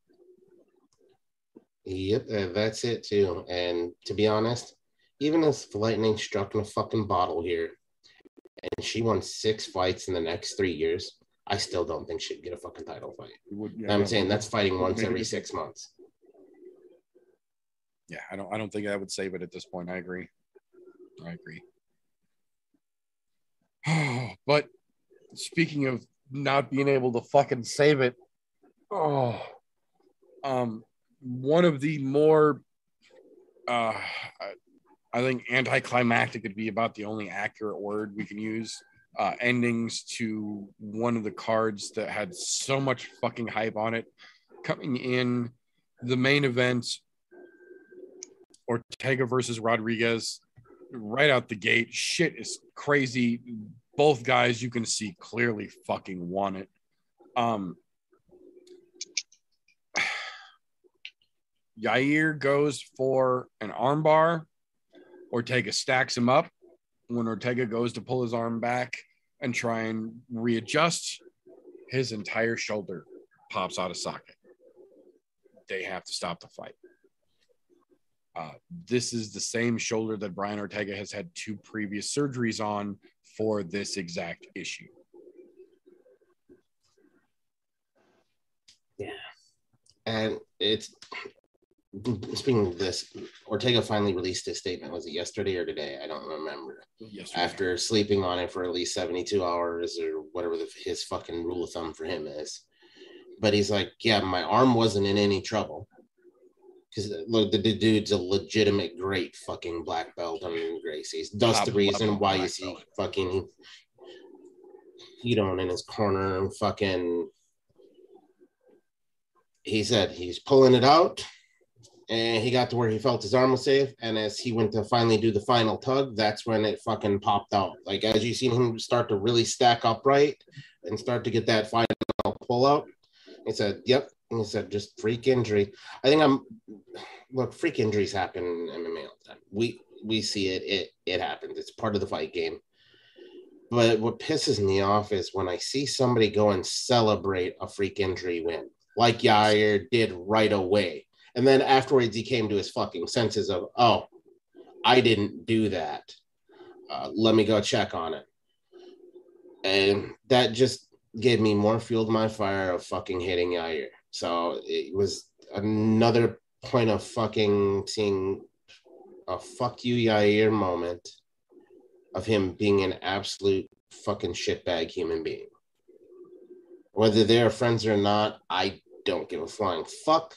Yep, uh, that's it too. And to be honest, even if lightning struck in a fucking bottle here and she won six fights in the next three years, I still don't think she'd get a fucking title fight. Would, yeah, I'm no, saying that's fighting once every six months. Yeah, I don't I don't think I would save it at this point. I agree. I agree. But speaking of not being able to fucking save it, oh, um, one of the more, uh, I think anticlimactic would be about the only accurate word we can use, uh, endings to one of the cards that had so much fucking hype on it. Coming in the main event, Ortega versus Rodriguez, right out the gate. Shit is crazy. Both guys, you can see, clearly fucking won it. Um, Yair goes for an armbar. Ortega stacks him up. When Ortega goes to pull his arm back and try and readjust, his entire shoulder pops out of socket. They have to stop the fight. Uh, this is the same shoulder that Brian Ortega has had two previous surgeries on for this exact issue. Yeah. And it's, speaking of this, Ortega finally released his statement. Was it yesterday or today? I don't remember. Yesterday. After sleeping on it for at least seventy-two hours or whatever the, his fucking rule of thumb for him is. But he's like, yeah, my arm wasn't in any trouble. Because look, the, the dude's a legitimate great fucking black belt on Gracie's. That's the reason why you see fucking Hedon in his corner and fucking. He said he's pulling it out, and he got to where he felt his arm was safe. And as he went to finally do the final tug, that's when it fucking popped out. Like, as you seen him start to really stack upright and start to get that final pull out, he said, "Yep." And he said, "Just freak injury." I think I'm. Look, freak injuries happen in M M A all the time. We we see it. It it happens. It's part of the fight game. But what pisses me off is when I see somebody go and celebrate a freak injury win, like Yair did right away. And then afterwards, he came to his fucking senses of, oh, I didn't do that. Uh, let me go check on it. And that just gave me more fuel to my fire of fucking hitting Yair. So it was another point of fucking seeing a fuck you, Yair moment of him being an absolute fucking shitbag human being. Whether they're friends or not, I don't give a flying fuck.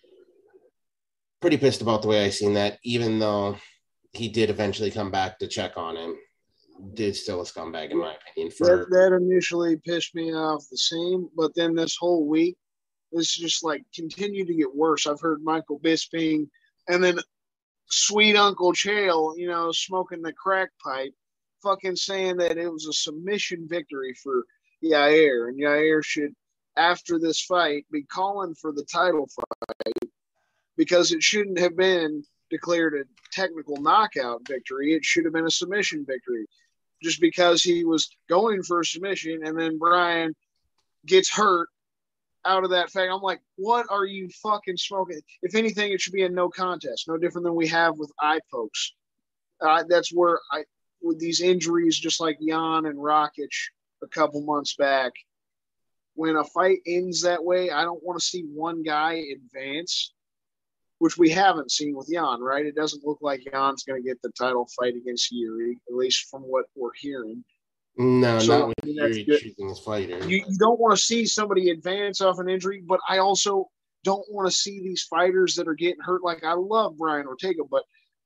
Pretty pissed about the way I seen that, even though he did eventually come back to check on him. Did still a scumbag, in my opinion. For That, that initially pissed me off the same, but then this whole week, it's just like continued to get worse. I've heard Michael Bisping and then sweet Uncle Chael, you know, smoking the crack pipe, fucking saying that it was a submission victory for Yair, and Yair should, after this fight, be calling for the title fight because it shouldn't have been declared a technical knockout victory. It should have been a submission victory just because he was going for a submission and then Brian gets hurt out of that fact. I'm like, what are you fucking smoking? If anything, it should be a no contest, no different than we have with eye pokes. Uh, that's where I, with these injuries, just like Jan and Rakic a couple months back, when a fight ends that way, I don't want to see one guy advance, which we haven't seen with Jan, right? It doesn't look like Jan's going to get the title fight against Yuri, at least from what we're hearing. No, So, not with I mean, Yuri that's choosing his fighter. You, you don't want to see somebody advance off an injury, but I also don't want to see these fighters that are getting hurt. Like, I love Brian Ortega, but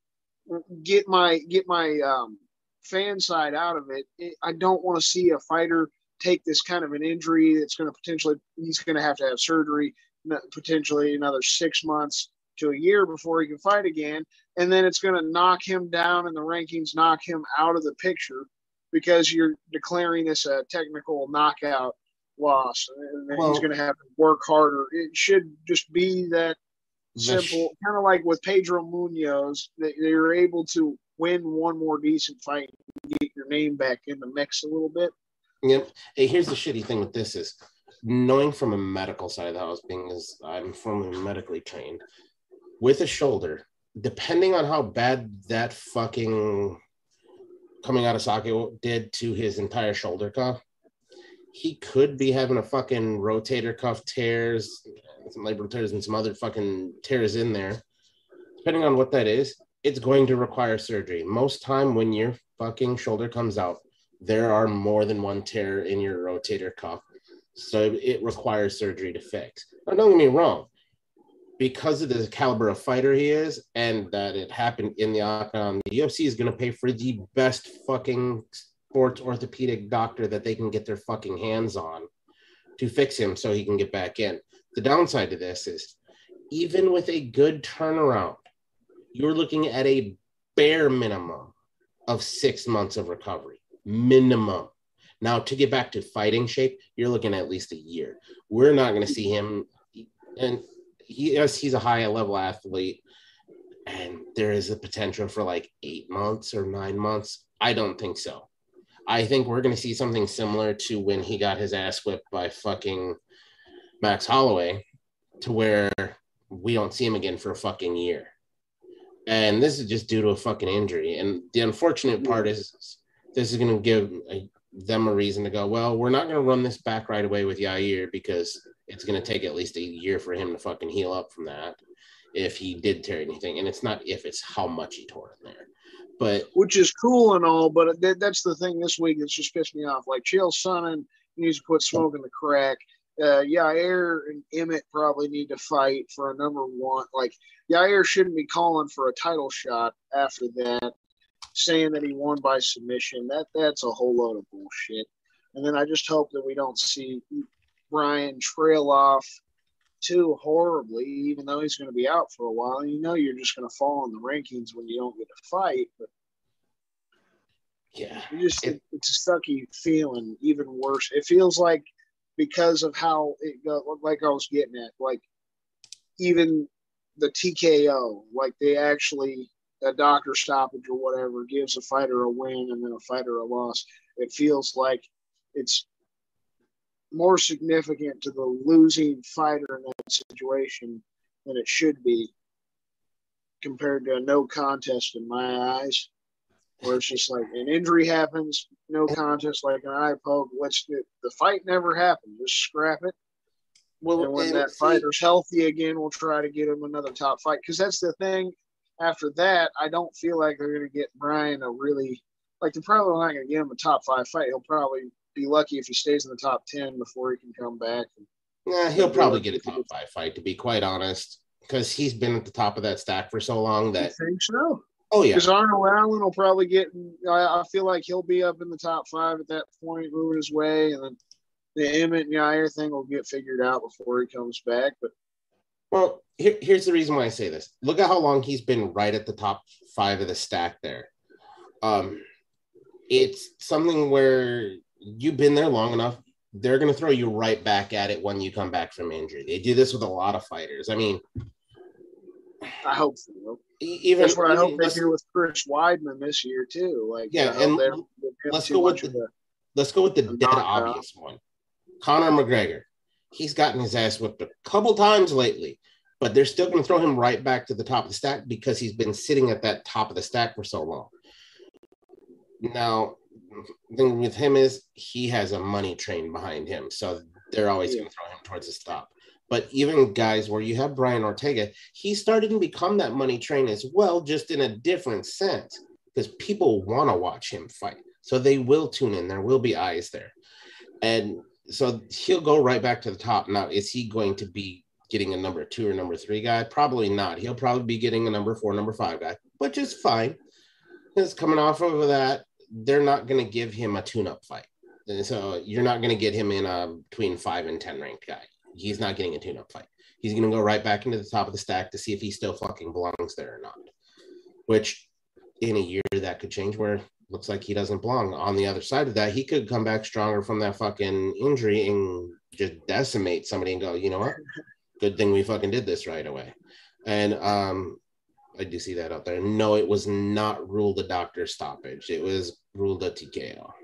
get my get my um, fan side out of it. it. I don't want to see a fighter take this kind of an injury that's going to potentially – he's going to have to have surgery, potentially another six months to a year before he can fight again, and then it's going to knock him down in the rankings, knock him out of the picture, because you're declaring this a technical knockout loss, and then Well, he's going to have to work harder. It should just be that simple, kind of like with Pedro Munoz, that you're able to win one more decent fight and get your name back in the mix a little bit. Yep. Hey, here's the shitty thing with this is, knowing from a medical side of the house, being as I'm formerly medically trained, with a shoulder, depending on how bad that fucking coming out of Sake did to his entire shoulder cuff, he could be having a fucking rotator cuff tears, some labral tears, and some other fucking tears in there. Depending on what that is, it's going to require surgery. Most time when your fucking shoulder comes out, there are more than one tear in your rotator cuff. So it requires surgery to fix. Now, don't get me wrong. Because of the caliber of fighter he is, and that it happened in the octagon, the U F C is going to pay for the best fucking sports orthopedic doctor that they can get their fucking hands on to fix him so he can get back in. The downside to this is, even with a good turnaround, you're looking at a bare minimum of six months of recovery. Minimum. Now, to get back to fighting shape, you're looking at at least a year. We're not going to see him, and he, yes, he's a high level athlete, and there is a potential for like eight months or nine months. I don't think so. I think we're going to see something similar to when he got his ass whipped by fucking Max Holloway, to where we don't see him again for a fucking year. And this is just due to a fucking injury. And the unfortunate part is this is going to give a, them a reason to go, well, we're not going to run this back right away with Yair because it's going to take at least a year for him to fucking heal up from that if he did tear anything. And it's not if, it's how much he tore in there. But Which is cool and all, but that, that's the thing this week that's just pissed me off. Like, Chael Sonnen needs to quit smoking the crack. Uh, Yair and Emmett probably need to fight for a number one. Like, Yair shouldn't be calling for a title shot after that, saying that he won by submission. That That's a whole load of bullshit. And then I just hope that we don't see Brian trail off too horribly, even though he's going to be out for a while. You know you're just going to fall in the rankings when you don't get to fight. But yeah, you just it, it's a sucky feeling, even worse. It feels like because of how it go, like I was getting at, like even the T K O, like they actually a doctor stoppage or whatever gives a fighter a win and then a fighter a loss. It feels like it's more significant to the losing fighter in that situation than it should be compared to a no contest in my eyes, where it's just like an injury happens, no contest, like an eye poke. Let's get, the fight never happened. Just scrap it. well, And when and that see, fighter's healthy again, we'll try to get him another top fight. Because that's the thing. After that, I don't feel like they're going to get Brian a really like they're probably not going to get him a top five fight. He'll probably be lucky if he stays in the top ten before he can come back. Yeah, he'll probably get a top five fight, to be quite honest, because he's been at the top of that stack for so long that. I think so. Oh yeah, because Arnold Allen will probably get. I, I feel like he'll be up in the top five at that point, moving his way, and then the Emmett and Yair thing will get figured out before he comes back. But well, here, here's the reason why I say this. Look at how long he's been right at the top five of the stack there. Um, it's something where you've been there long enough. They're going to throw you right back at it when you come back from injury. They do this with a lot of fighters. I mean, I hope so. Even that's what I hope they let's- do with Chris Weidman this year too. Like, Yeah, I hope and they don't give him let's too go with much of the- a- Let's go with the A dead knockout. obvious one. Conor McGregor. He's gotten his ass whipped a couple times lately, but they're still going to throw him right back to the top of the stack because he's been sitting at that top of the stack for so long. Now, the thing with him is he has a money train behind him, so they're always going to throw him towards the top. But even guys where you have Brian Ortega, he started to become that money train as well, just in a different sense, because people want to watch him fight. So they will tune in. There will be eyes there. And so he'll go right back to the top. Now, is he going to be getting a number two or number three guy? Probably not. He'll probably be getting a number four, number five guy, which is fine. Because coming off of that, they're not going to give him a tune-up fight. And so you're not going to get him in a between five and ten ranked guy. He's not getting a tune-up fight. He's going to go right back into the top of the stack to see if he still fucking belongs there or not. Which in a year that could change where it looks like he doesn't belong. On the other side of that, he could come back stronger from that fucking injury and just decimate somebody and go, you know what? Good thing we fucking did this right away. And um, I do see that out there. No, it was not ruled a doctor stoppage. It was ruled a T K O.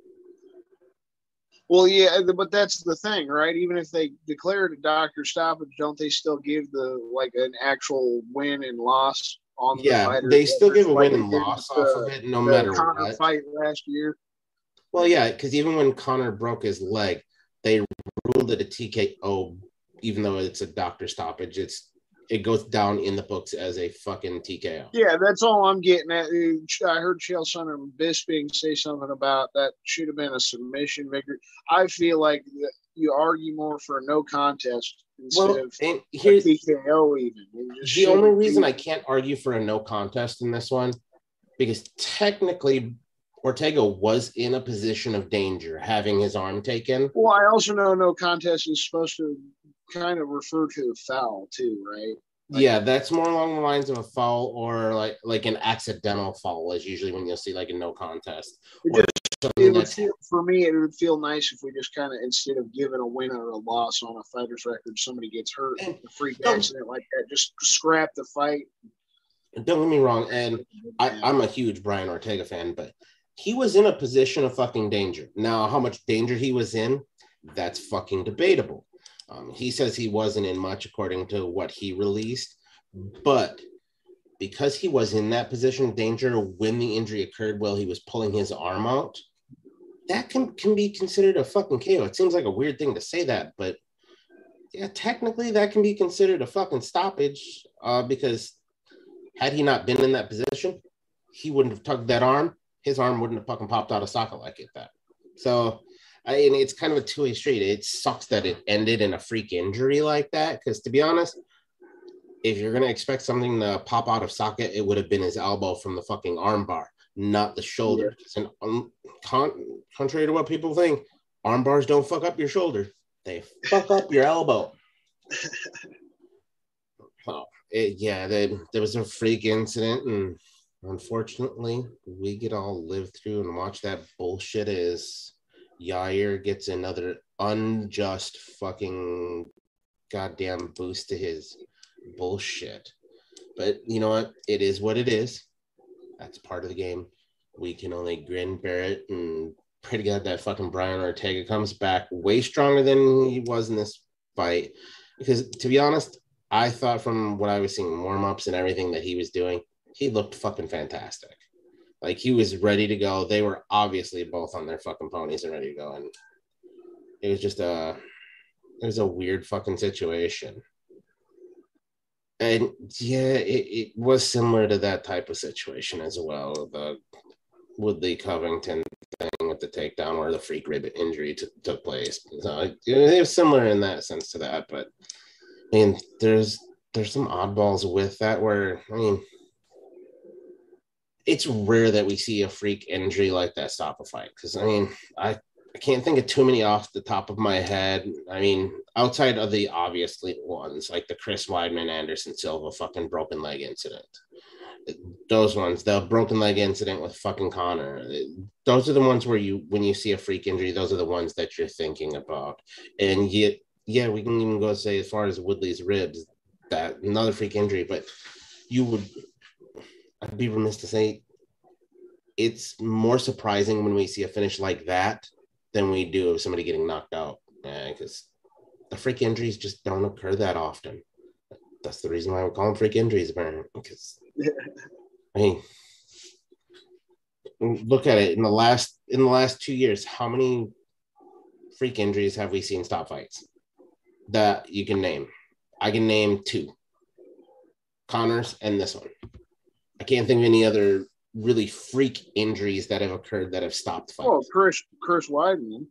Well, yeah, but that's the thing, right? Even if they declare it a doctor stoppage, don't they still give the like an actual win and loss on the Yeah, fighter? they still give a Like win they and did loss with off the- of it, no the matter Conor what. fight last year. Well, yeah, because even when Connor broke his leg, they ruled it a T K O, even though it's a doctor stoppage. It's it goes down in the books as a fucking T K O. Yeah, that's all I'm getting at. I heard Chael Sonnen Bisping say something about that should have been a submission victory. I feel like that you argue more for a no contest instead Well, of and a here's T K O even. It just the only shouldn't reason be- I can't argue for a no contest in this one, because technically Ortega was in a position of danger having his arm taken. Well, I also know no contest is supposed to kind of refer to a foul too, right? Like- Yeah, that's more along the lines of a foul or like like an accidental foul is usually when you'll see like a no contest. It Or just- something It would that's- feel, for me, it would feel nice if we just kind of, instead of giving a win or a loss on a fighter's record, somebody gets hurt in a freak Don't- accident like that, just scrap the fight. Don't get me wrong, and I, I'm a huge Brian Ortega fan, but he was in a position of fucking danger. Now, how much danger he was in, that's fucking debatable. Um, he says he wasn't in much according to what he released, but because he was in that position of danger when the injury occurred while he was pulling his arm out, that can, can be considered a fucking K O. It seems like a weird thing to say that, but yeah, technically that can be considered a fucking stoppage uh, because had he not been in that position, he wouldn't have tugged that arm. His arm wouldn't have fucking popped out of socket like it that. So, I mean, it's kind of a two-way street. It sucks that it ended in a freak injury like that. Because to be honest, if you're gonna expect something to pop out of socket, it would have been his elbow from the fucking arm bar, not the shoulder. And um, con- contrary to what people think, arm bars don't fuck up your shoulder; they fuck up your elbow. Oh, it, yeah, they, there was a freak incident, and unfortunately, we get all live through and watch that bullshit as Yair gets another unjust fucking goddamn boost to his bullshit. But you know what? It is what it is. That's part of the game. We can only grin, bear it, and pray to God that fucking Brian Ortega comes back way stronger than he was in this fight. Because to be honest, I thought from what I was seeing warm-ups and everything that he was doing, he looked fucking fantastic. Like he was ready to go. They were obviously both on their fucking ponies and ready to go. And it was just a, it was a weird fucking situation. And yeah, it, it was similar to that type of situation as well. The Woodley Covington thing with the takedown where the freak rib injury t- took place. So it was similar in that sense to that, but I mean, there's there's some oddballs with that where I mean, it's rare that we see a freak injury like that stop a fight. Because I mean, I I can't think of too many off the top of my head. I mean, outside of the obvious ones like the Chris Weidman, Anderson Silva fucking broken leg incident. Those ones, the broken leg incident with fucking Connor, those are the ones where you, when you see a freak injury, those are the ones that you're thinking about. And yet, yeah, we can even go say as far as Woodley's ribs, that another freak injury, but you would, I'd be remiss to say it's more surprising when we see a finish like that than we do of somebody getting knocked out, because uh, the freak injuries just don't occur that often. That's the reason why we call them freak injuries, apparently, because I mean, look at it in the last in the last two years. How many freak injuries have we seen stop fights that you can name? I can name two: Connors and this one. I can't think of any other really freak injuries that have occurred that have stopped fights. Oh, Chris Chris Weidman.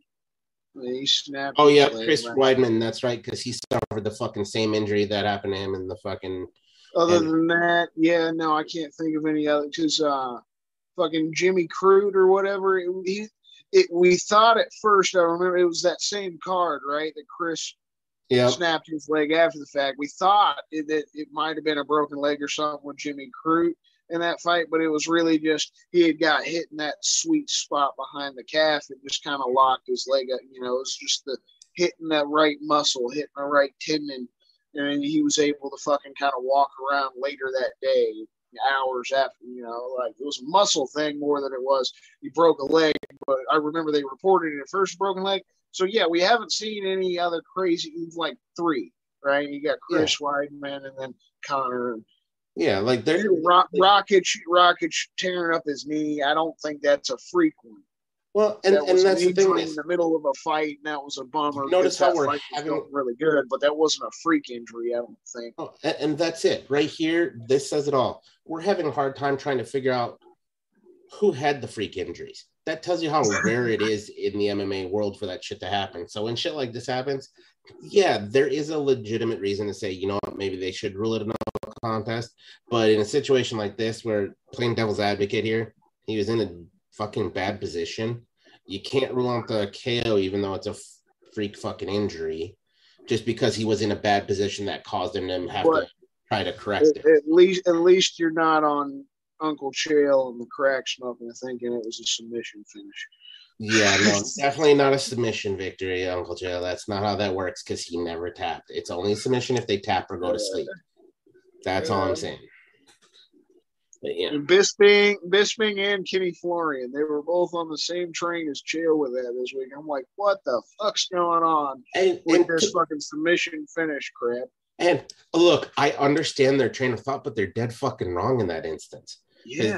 He snapped. Oh yeah, Chris Weidman. That's right, because he suffered the fucking same injury that happened to him in the fucking. Other and, than that, yeah, no, I can't think of any other. Because uh, fucking Jimmy Crute or whatever. It, he, it, we thought at first. I remember it was that same card, right? That Chris yeah, snapped his leg after the fact. We thought it, that it might have been a broken leg or something with Jimmy Crute in that fight, but it was really just he had got hit in that sweet spot behind the calf. It just kind of locked his leg up. You know, it was just the hitting that right muscle, hitting the right tendon. And then he was able to fucking kind of walk around later that day, hours after, you know, like it was a muscle thing more than it was he broke a leg. But I remember they reported it at first broken leg. So, yeah, we haven't seen any other crazy, like three, right? You got Chris yeah. Weidman and then Connor. And, yeah, like they're Rock, Rocket, Rocket tearing up his knee. I don't think that's a freak one. Well, and, that and that's the thing is, in the middle of a fight, and that was a bummer. Notice how we're fight having really good, but that wasn't a freak injury, I don't think. Oh, and, and that's it right here. This says it all. We're having a hard time trying to figure out who had the freak injuries. That tells you how rare it is in the M M A world for that shit to happen. So when shit like this happens, yeah, there is a legitimate reason to say, you know what, maybe they should rule it a no contest. But in a situation like this, where playing devil's advocate here, he was in a fucking bad position. You can't rule out the K O, even though it's a freak fucking injury, just because he was in a bad position that caused him to have but to try to correct at, it. At least, at least you're not on Uncle Chael and the crack smoking and thinking it was a submission finish. Yeah, no, definitely not a submission victory, Uncle Chael. That's not how that works because he never tapped. It's only a submission if they tap or go to sleep. That's all I'm saying. But, yeah. And Bisping, Bisping and Kenny Florian, they were both on the same train as Chael with that this week. I'm like, what the fuck's going on and, with and this to, fucking submission finish crap? And look, I understand their train of thought, but they're dead fucking wrong in that instance. Yeah.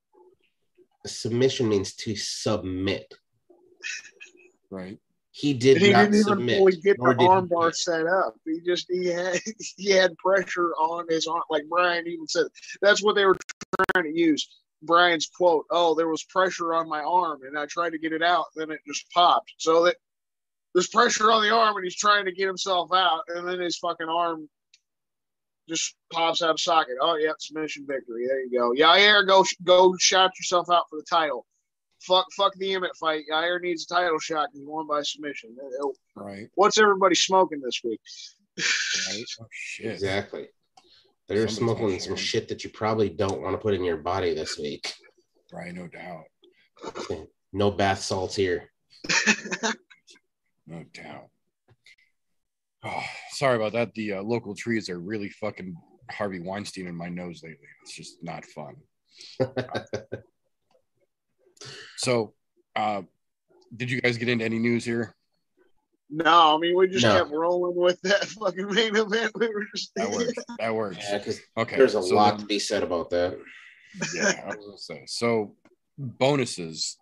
Submission means to submit. Right. He did and he not didn't submit. even fully get the armbar he set up. He just he had he had pressure on his arm, like Brian even said. That's what they were trying to use. Brian's quote: "Oh, there was pressure on my arm, and I tried to get it out, then it just popped." So that there's pressure on the arm, and he's trying to get himself out, and then his fucking arm just pops out of socket. Oh yeah, submission victory. There you go. Yair, go go shout yourself out for the title. Fuck, fuck the Emmett fight. Yair needs a title shot because he won by submission. Right. What's everybody smoking this week? Right. Oh shit. Exactly. They're Somebody's smoking some shit that you probably don't want to put in your body this week. Right, no doubt. No bath salts here. No doubt. Oh, sorry about that. The uh, local trees are really fucking Harvey Weinstein in my nose lately. It's just not fun. So, uh, did you guys get into any news here? No, I mean, we just no. kept rolling with that fucking main event. We were just that works. That works. Yeah, because okay, there's a so lot then, to be said about that. Yeah, I was gonna say. So, bonuses.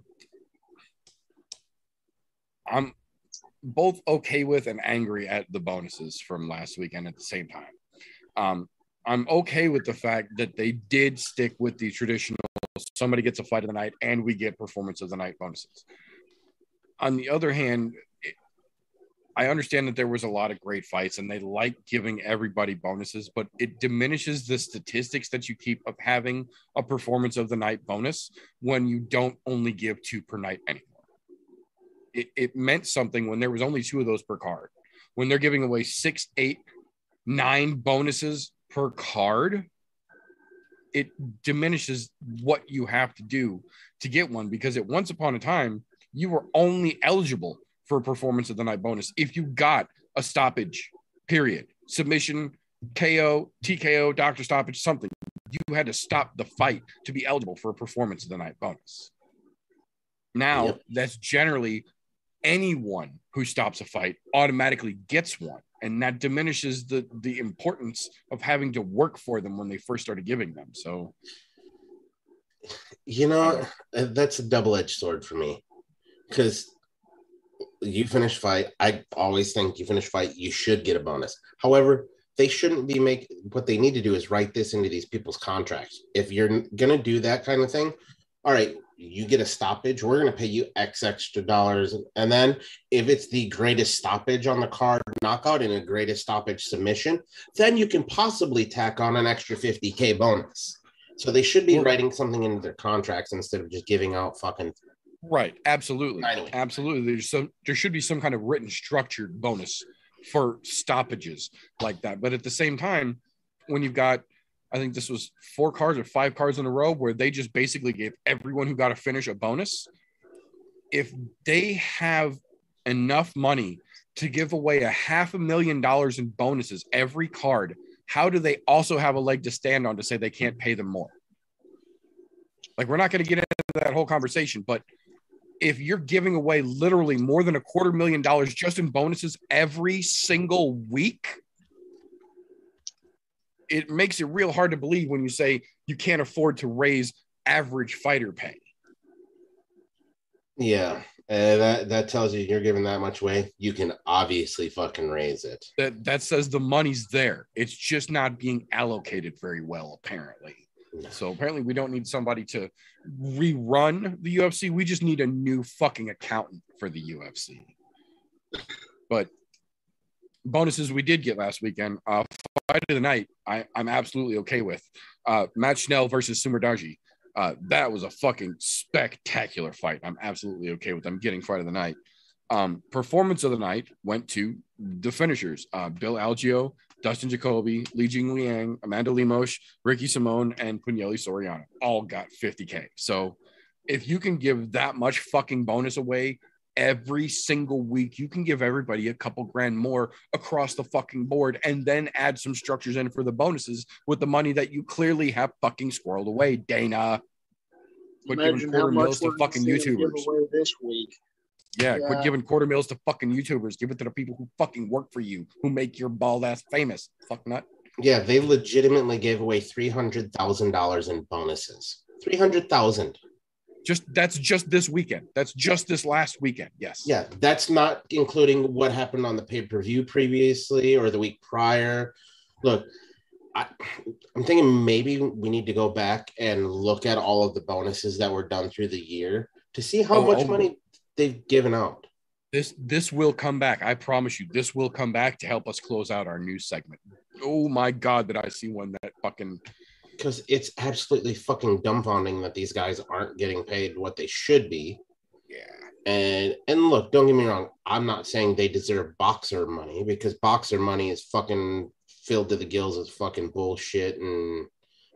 I'm both okay with and angry at the bonuses from last weekend at the same time. Um, I'm okay with the fact that they did stick with the traditional somebody gets a fight of the night and we get performance of the night bonuses. On the other hand, it, I understand that there was a lot of great fights and they like giving everybody bonuses, but it diminishes the statistics that you keep of having a performance of the night bonus when you don't only give two per night anymore. It, it meant something when there was only two of those per card. When they're giving away six, eight, nine bonuses per card, it diminishes what you have to do to get one, because at once upon a time, you were only eligible for a performance of the night bonus if you got a stoppage, period. Submission, K O, T K O, doctor stoppage, something. You had to stop the fight to be eligible for a performance of the night bonus. Now, yep. That's generally anyone who stops a fight automatically gets one. And that diminishes the, the importance of having to work for them when they first started giving them. So, you know, that's a double-edged sword for me. Because you finish fight, I always think you finish fight, you should get a bonus. However, they shouldn't be make what they need to do is write this into these people's contracts. If you're going to do that kind of thing, all right, you get a stoppage, we're going to pay you X extra dollars. And then if it's the greatest stoppage on the card knockout and a greatest stoppage submission, then you can possibly tack on an extra fifty K bonus. So they should be writing something into their contracts instead of just giving out fucking. Right. Absolutely. Anyway. Absolutely. There's some, there should be some kind of written structured bonus for stoppages like that. But at the same time, when you've got, I think this was four cards or five cards in a row where they just basically gave everyone who got a finish a bonus. If they have enough money to give away a half a million dollars in bonuses every card, how do they also have a leg to stand on to say they can't pay them more? Like, we're not going to get into that whole conversation, but if you're giving away literally more than a quarter million dollars just in bonuses every single week, it makes it real hard to believe when you say you can't afford to raise average fighter pay. Yeah, uh, that that tells you you're giving that much away. You can obviously fucking raise it. That that says the money's there. It's just not being allocated very well, apparently. No. So apparently we don't need somebody to rerun the U F C. We just need a new fucking accountant for the U F C. But bonuses we did get last weekend. Uh, fight of the night, I, I'm absolutely okay with. Uh, Matt Schnell versus Sumer Darji. Uh, that was a fucking spectacular fight. I'm absolutely okay with them getting fight of the night. Um, performance of the night went to the finishers. Uh, Bill Algeo, Dustin Jacoby, Li Jing Liang, Amanda Lemos, Ricky Simone, and Pugnelli Soriano all got fifty K. So if you can give that much fucking bonus away every single week, you can give everybody a couple grand more across the fucking board and then add some structures in for the bonuses with the money that you clearly have fucking squirreled away, Dana. Quit giving quarter mils to fucking YouTubers. This week. Yeah, Yeah. quit giving quarter mils to fucking YouTubers. Give it to the people who fucking work for you, who make your bald ass famous. Fuck nut. Yeah, they legitimately gave away three hundred thousand dollars in bonuses. three hundred thousand dollars. Just that's just this weekend. That's just this last weekend. Yes. Yeah, that's not including what happened on the pay-per-view previously or the week prior. Look, I, I'm thinking maybe we need to go back and look at all of the bonuses that were done through the year to see how Oh, much oh. money they've given out. This this will come back. I promise you, this will come back to help us close out our news segment. Oh my God, did I see one that fucking Because it's absolutely fucking dumbfounding that these guys aren't getting paid what they should be. yeah. And and look, don't get me wrong. I'm not saying they deserve boxer money because boxer money is fucking filled to the gills with fucking bullshit and,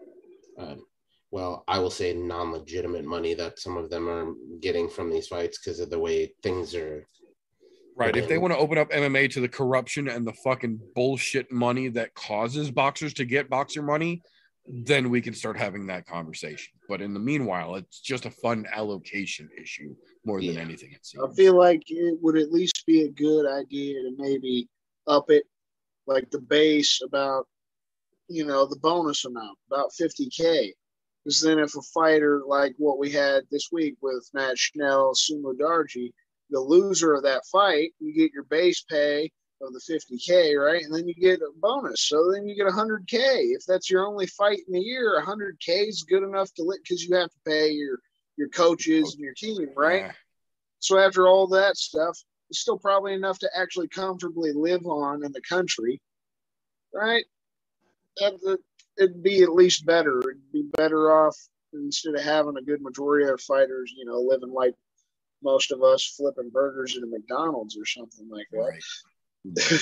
uh, well, I will say non-legitimate money that some of them are getting from these fights because of the way things are. Right. If they want to open up M M A to the corruption and the fucking bullshit money that causes boxers to get boxer money, then we can start having that conversation. But in the meanwhile, it's just a fun allocation issue more than Yeah. anything, it seems. I feel like it would at least be a good idea to maybe up it, like the base about, you know, the bonus amount, about fifty K. Because then if a fighter like what we had this week with Matt Schnell, Sumo Darji, the loser of that fight, you get your base pay, of the fifty K, right? And then you get a bonus. So then you get one hundred K. If that's your only fight in the year, one hundred K is good enough to live because you have to pay your, your coaches and your team, right? Yeah. So after all that stuff, it's still probably enough to actually comfortably live on in the country, right? That, it'd be at least better. It'd be better off instead of having a good majority of fighters, you know, living like most of us, flipping burgers at a McDonald's or something like that. Right.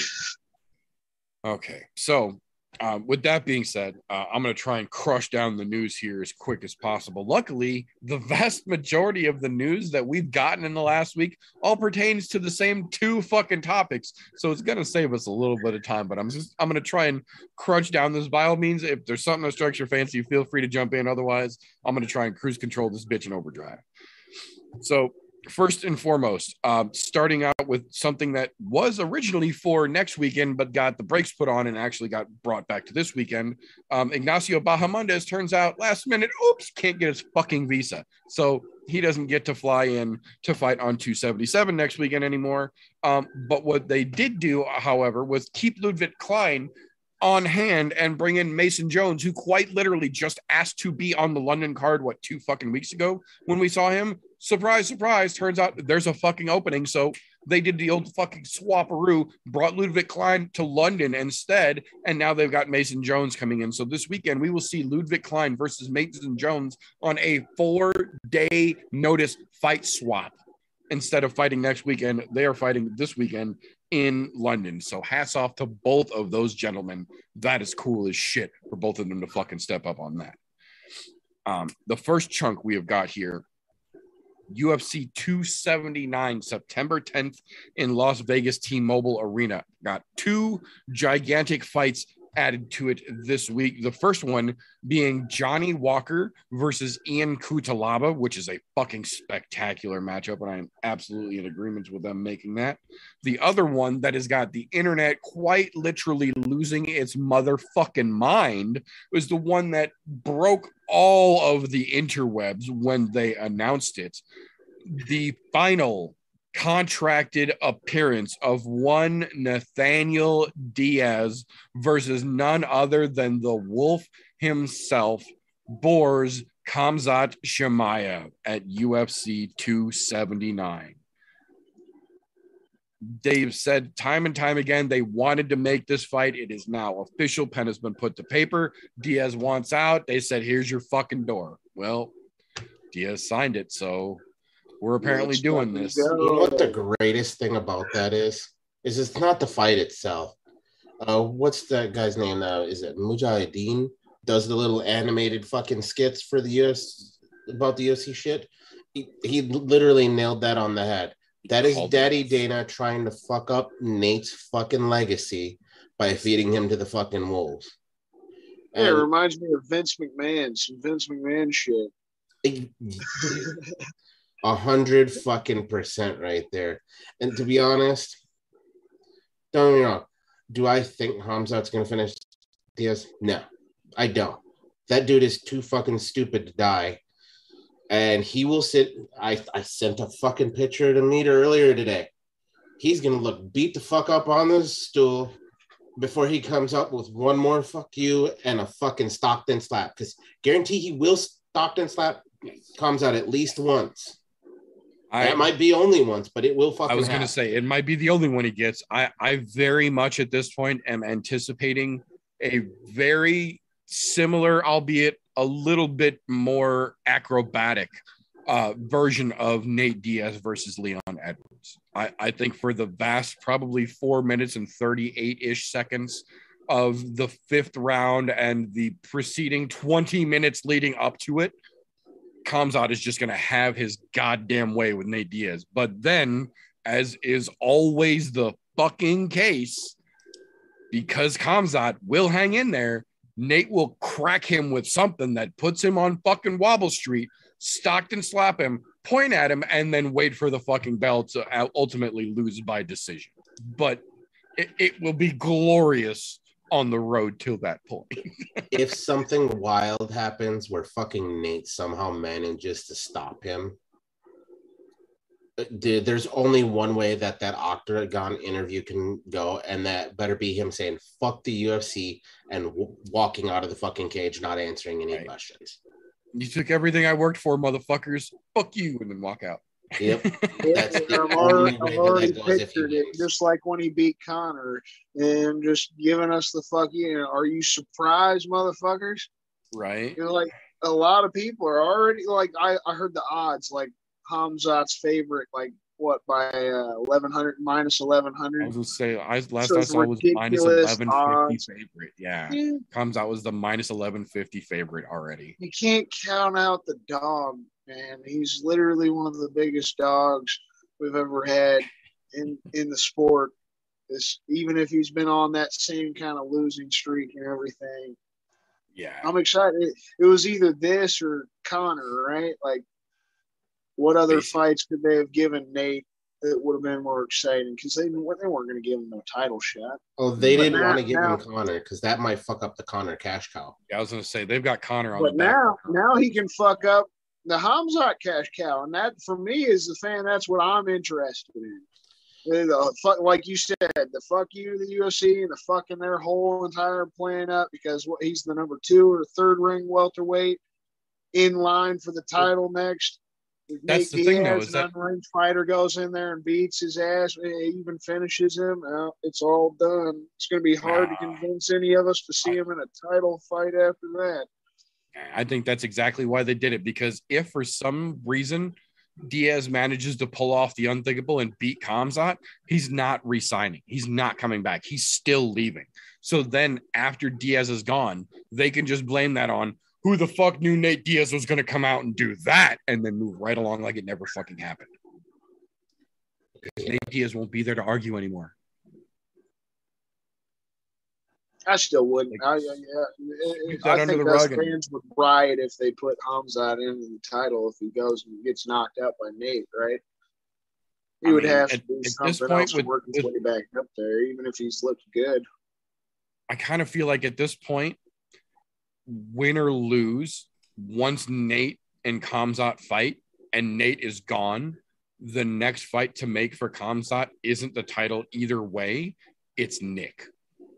Okay. So um, with that being said, uh, I'm going to try and crush down the news here as quick as possible. Luckily, the vast majority of the news that we've gotten in the last week all pertains to the same two fucking topics. So it's going to save us a little bit of time, but I'm just, I'm going to try and crunch down this. By all means, if there's something that strikes your fancy, feel free to jump in. Otherwise, I'm going to try and cruise control this bitch in overdrive. So first and foremost, um, starting out with something that was originally for next weekend, but got the brakes put on and actually got brought back to this weekend. Um, Ignacio Bahamondes turns out last minute, oops, can't get his fucking visa. So he doesn't get to fly in to fight on two seventy-seven next weekend anymore. Um, but what they did do, however, was keep Ludwig Klein on hand and bring in Mason Jones, who quite literally just asked to be on the London card, what, two fucking weeks ago when we saw him. Surprise, surprise. Turns out there's a fucking opening. So they did the old fucking swaparoo, brought Ludwig Klein to London instead, and now they've got Mason Jones coming in. So this weekend, we will see Ludwig Klein versus Mason Jones on a four-day notice fight swap. Instead of fighting next weekend, they are fighting this weekend in London. So hats off to both of those gentlemen. That is cool as shit for both of them to fucking step up on that. Um, the first chunk we have got here, U F C two seventy-nine, September tenth in Las Vegas T-Mobile Arena. Got two gigantic fights added to it this week. The first one being Johnny Walker versus Ian Cutelaba, which is a fucking spectacular matchup, and I am absolutely in agreement with them making that. The other one that has got the internet quite literally losing its motherfucking mind was the one that broke all of the interwebs when they announced it. The final contracted appearance of one Nathaniel Diaz versus none other than the Wolf himself, Boris Khamzat Chimaev at U F C two seventy-nine. They've said time and time again they wanted to make this fight. It is now official. Pen has been put to paper. Diaz wants out. They said, here's your fucking door. Well, Diaz signed it, so we're apparently doing this. You know what the greatest thing about that is? Is it's not the fight itself. Uh, what's that guy's name now? Is it Mujahideen? Does the little animated fucking skits for the U S about the U F C shit? He, he literally nailed that on the head. That is Daddy Dana trying to fuck up Nate's fucking legacy by feeding him to the fucking wolves. Yeah, it reminds me of Vince McMahon, some Vince McMahon shit. A hundred fucking percent right there. And to be honest, don't get me wrong. Do I think Khamzat's gonna finish Diaz? No, I don't. That dude is too fucking stupid to die. And he will sit. I, I sent a fucking picture to Meter earlier today. He's gonna look beat the fuck up on this stool before he comes up with one more fuck you and a fucking Stockton slap. Because guarantee he will Stockton slap Khamzat at least once. I, that might be only once, but it will fucking I was going to happen. say, it might be the only one he gets. I, I very much at this point am anticipating a very similar, albeit a little bit more acrobatic uh, version of Nate Diaz versus Leon Edwards. I, I think for the vast, probably four minutes and thirty-eight-ish seconds of the fifth round and the preceding twenty minutes leading up to it, Khamzat is just going to have his goddamn way with Nate Diaz. But then, as is always the fucking case, because Khamzat will hang in there, Nate will crack him with something that puts him on fucking Wobble Street, Stockton slap him, point at him, and then wait for the fucking bell to ultimately lose by decision. But it, it will be glorious on the road till that point. If something wild happens where fucking Nate somehow manages to stop him, Dude, there's only one way that that Octagon interview can go, and that better be him saying "fuck the U F C" and w- walking out of the fucking cage, not answering any Right. questions. You took everything I worked for, motherfuckers. Fuck you, and then walk out. Yep. That's the I've only already, way I've that already that goes if he pictured it, wins. just like when he beat Connor and just giving us the fuck you know, are you surprised, motherfuckers? Right? You know, like a lot of people are already like I, I heard the odds like Hamzat's favorite, like what by uh, eleven hundred minus eleven I hundred. was gonna say I last So I it's saw was minus ridiculous eleven fifty odds. favorite. Yeah. Yeah, Comes out was the minus eleven fifty favorite already. you can't count out the dog, man. He's literally one of the biggest dogs we've ever had in in the sport. This, even if he's been on that same kind of losing streak and everything. Yeah. I'm excited. It, it was either this or Connor, right? Like, what other Basically. fights could they have given Nate that would have been more exciting? Because they, they weren't going to give him no title shot. Oh, they But didn't now- want to give now- him Connor because that might fuck up the Connor cash cow. Yeah, I was gonna say they've got Connor on But the back. now, now he can fuck up the Hamzat cash cow, and that for me as a fan, that's what I'm interested in. The, the fuck, like you said, the fuck you, the U F C, and the fucking their whole entire plan up because what he's the number two or third ring welterweight in line for the title next. If That's Nate the thing, though, Diaz, is an that- unranked fighter goes in there and beats his ass, and even finishes him. Well, it's all done. It's going to be hard to Nah. convince any of us to see him in a title fight after that. I think that's exactly why they did it, because if for some reason Diaz manages to pull off the unthinkable and beat Khamzat, he's not re-signing. He's not coming back. He's still leaving. So then after Diaz is gone, they can just blame that on who the fuck knew Nate Diaz was going to come out and do that and then move right along like it never fucking happened. Nate Diaz won't be there to argue anymore. I still wouldn't. I, I, yeah, Sweep that I under think the those rug and- fans would riot if they put Hamzat in the title if he goes and gets knocked out by Nate, right? He I would mean, have at- to do at this something point else to with- work his with- way back up there, even if he's looked good. I kind of feel like at this point, win or lose, once Nate and Khamzat fight and Nate is gone, the next fight to make for Khamzat isn't the title either way. It's Nick.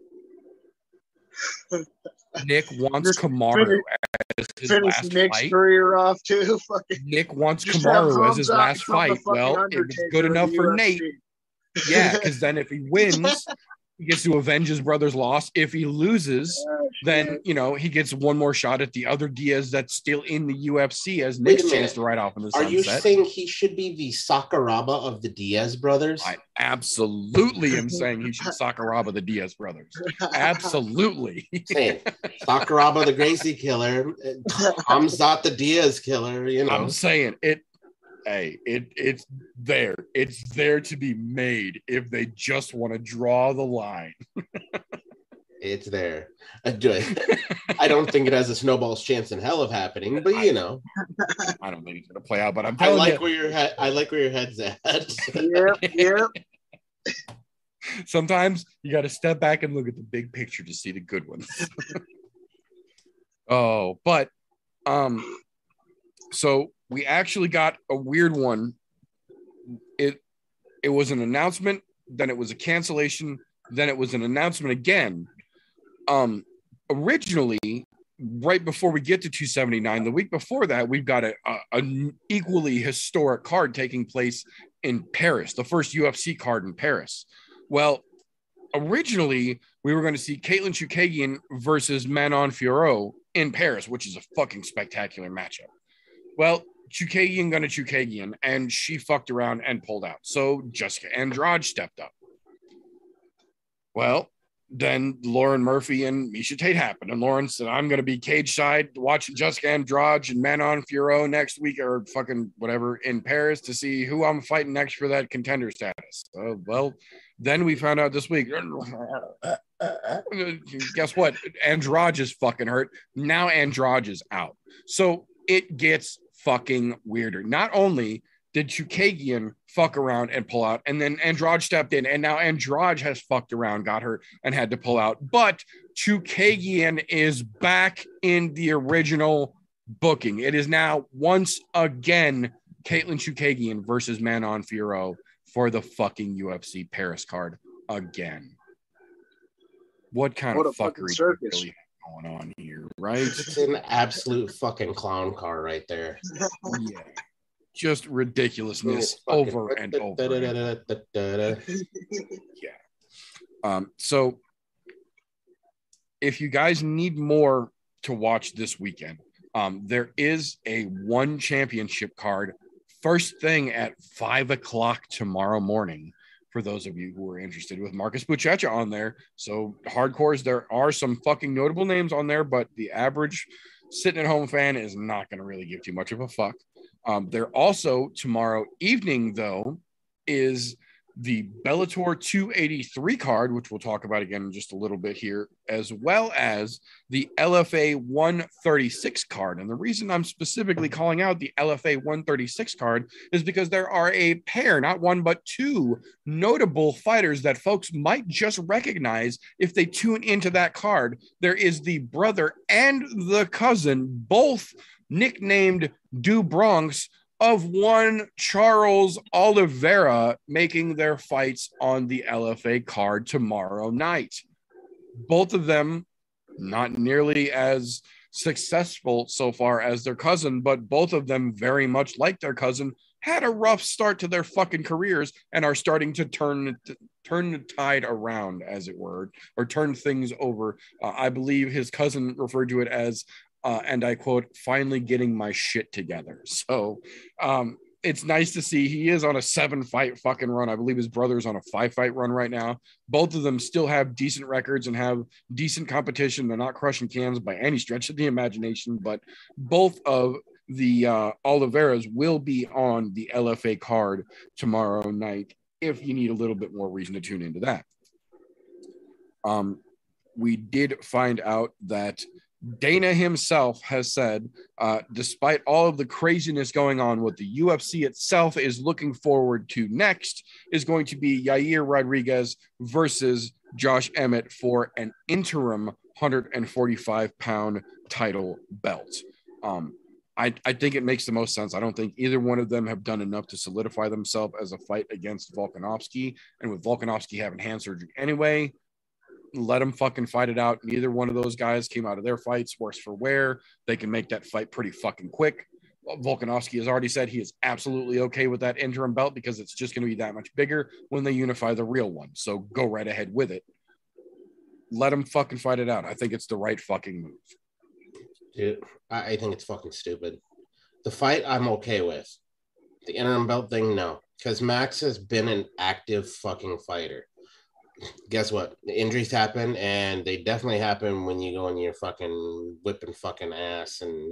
Nick wants Just Kamaru finish- as his Finish last Nick's fight. career off too. Fucking Nick wants just have Kamaru as his Hamzat last become the fight. fucking Well, it was Undertaker good of enough the for U F Nate. C. Yeah, because then if he wins, he gets to avenge his brother's loss. If he loses, Oh, then shit. you know he gets one more shot at the other Diaz that's still in the U F C as Wait a Nick's minute. chance to ride off in the Are you sunset. saying he should be the Sakuraba of the Diaz brothers? I absolutely am saying he should Sakuraba the Diaz brothers. Absolutely. Saying Sakuraba the Gracie killer, Hamzat the Diaz killer, you know. I'm saying it. Hey, it it's there. It's there to be made if they just want to draw the line. It's there. I do- I don't think it has a snowball's chance in hell of happening, but you know, I don't think it's gonna play out, but I'm I telling like you, where your head. I like where your head's at. Yep, yep. sometimes you got to step back and look at the big picture to see the good ones. Oh, but um, so we actually got a weird one. It it was an announcement, then it was a cancellation, then it was an announcement again. Um, originally, right before we get to two seventy-nine, the week before that, we've got a, a an equally historic card taking place in Paris, the first U F C card in Paris. Well, originally we were going to see Caitlin Chukagian versus Manon Fiorot in Paris, which is a fucking spectacular matchup. Well, Chukagian gonna Chukagian, and she fucked around and pulled out. So Jessica Andrade stepped up. Well, then Lauren Murphy and Misha Tate happened, and Lauren said, "I'm gonna be cage side watching Jessica Andrade and Manon Fiorot next week or fucking whatever in Paris to see who I'm fighting next for that contender status." Uh, well, then we found out this week. Guess what? Andrade is fucking hurt. Now Andrade is out. So it gets fucking weirder. Not only did Chukagian fuck around and pull out, and then Andrade stepped in, and now Andrade has fucked around, got hurt, and had to pull out. But Chukagian is back in the original booking. It is now once again Caitlin Chukagian versus Manon Fiorot for the fucking U F C Paris card again. What kind What of a fucking fuckery circus. really going on here, right? It's an absolute fucking clown car right there. Yeah. Just ridiculousness Fucking- over and over. and Da-da-da-da-da-da. Yeah. Um, so if you guys need more to watch this weekend, um, there is a one championship card first thing at five o'clock tomorrow morning for those of you who are interested, with Marcus Buchecha on there. So hardcores, there are some fucking notable names on there, but the average sitting at home fan is not going to really give too much of a fuck. Um, there also tomorrow evening, though, is the Bellator two eighty-three card, which we'll talk about again in just a little bit here, as well as the L F A one thirty-six card. And the reason I'm specifically calling out the L F A one thirty-six card is because there are a pair, not one, but two notable fighters that folks might just recognize if they tune into that card. There is the brother and the cousin, both nicknamed Du Bronx, of one Charles Oliveira, making their fights on the L F A card tomorrow night. Both of them not nearly as successful so far as their cousin, but both of them, very much like their cousin, had a rough start to their fucking careers and are starting to turn turn the tide around, as it were, or turn things over. Uh, I believe his cousin referred to it as Uh, and I quote, finally getting my shit together. So um, it's nice to see he is on a seven fight fucking run. I believe his brother's on a five fight run right now. Both of them still have decent records and have decent competition. They're not crushing cans by any stretch of the imagination, but both of the uh, Oliveras will be on the L F A card tomorrow night if you need a little bit more reason to tune into that. Um, we did find out that Dana himself has said, uh, despite all of the craziness going on, what the U F C itself is looking forward to next is going to be Yair Rodriguez versus Josh Emmett for an interim one forty-five pound title belt. Um, I, I think it makes the most sense. I don't think either one of them have done enough to solidify themselves as a fight against Volkanovski. And with Volkanovski having hand surgery anyway, let them fucking fight it out. Neither one of those guys came out of their fights worse for wear. They can make that fight pretty fucking quick. Volkanovski has already said he is absolutely okay with that interim belt because it's just going to be that much bigger when they unify the real one. So go right ahead with it. Let them fucking fight it out. I think it's the right fucking move. Dude, I I think it's fucking stupid. The fight, I'm okay with. The interim belt thing, no. Because Max has been an active fucking fighter. Guess what? The injuries happen, and they definitely happen when you go and you're fucking whipping fucking ass. And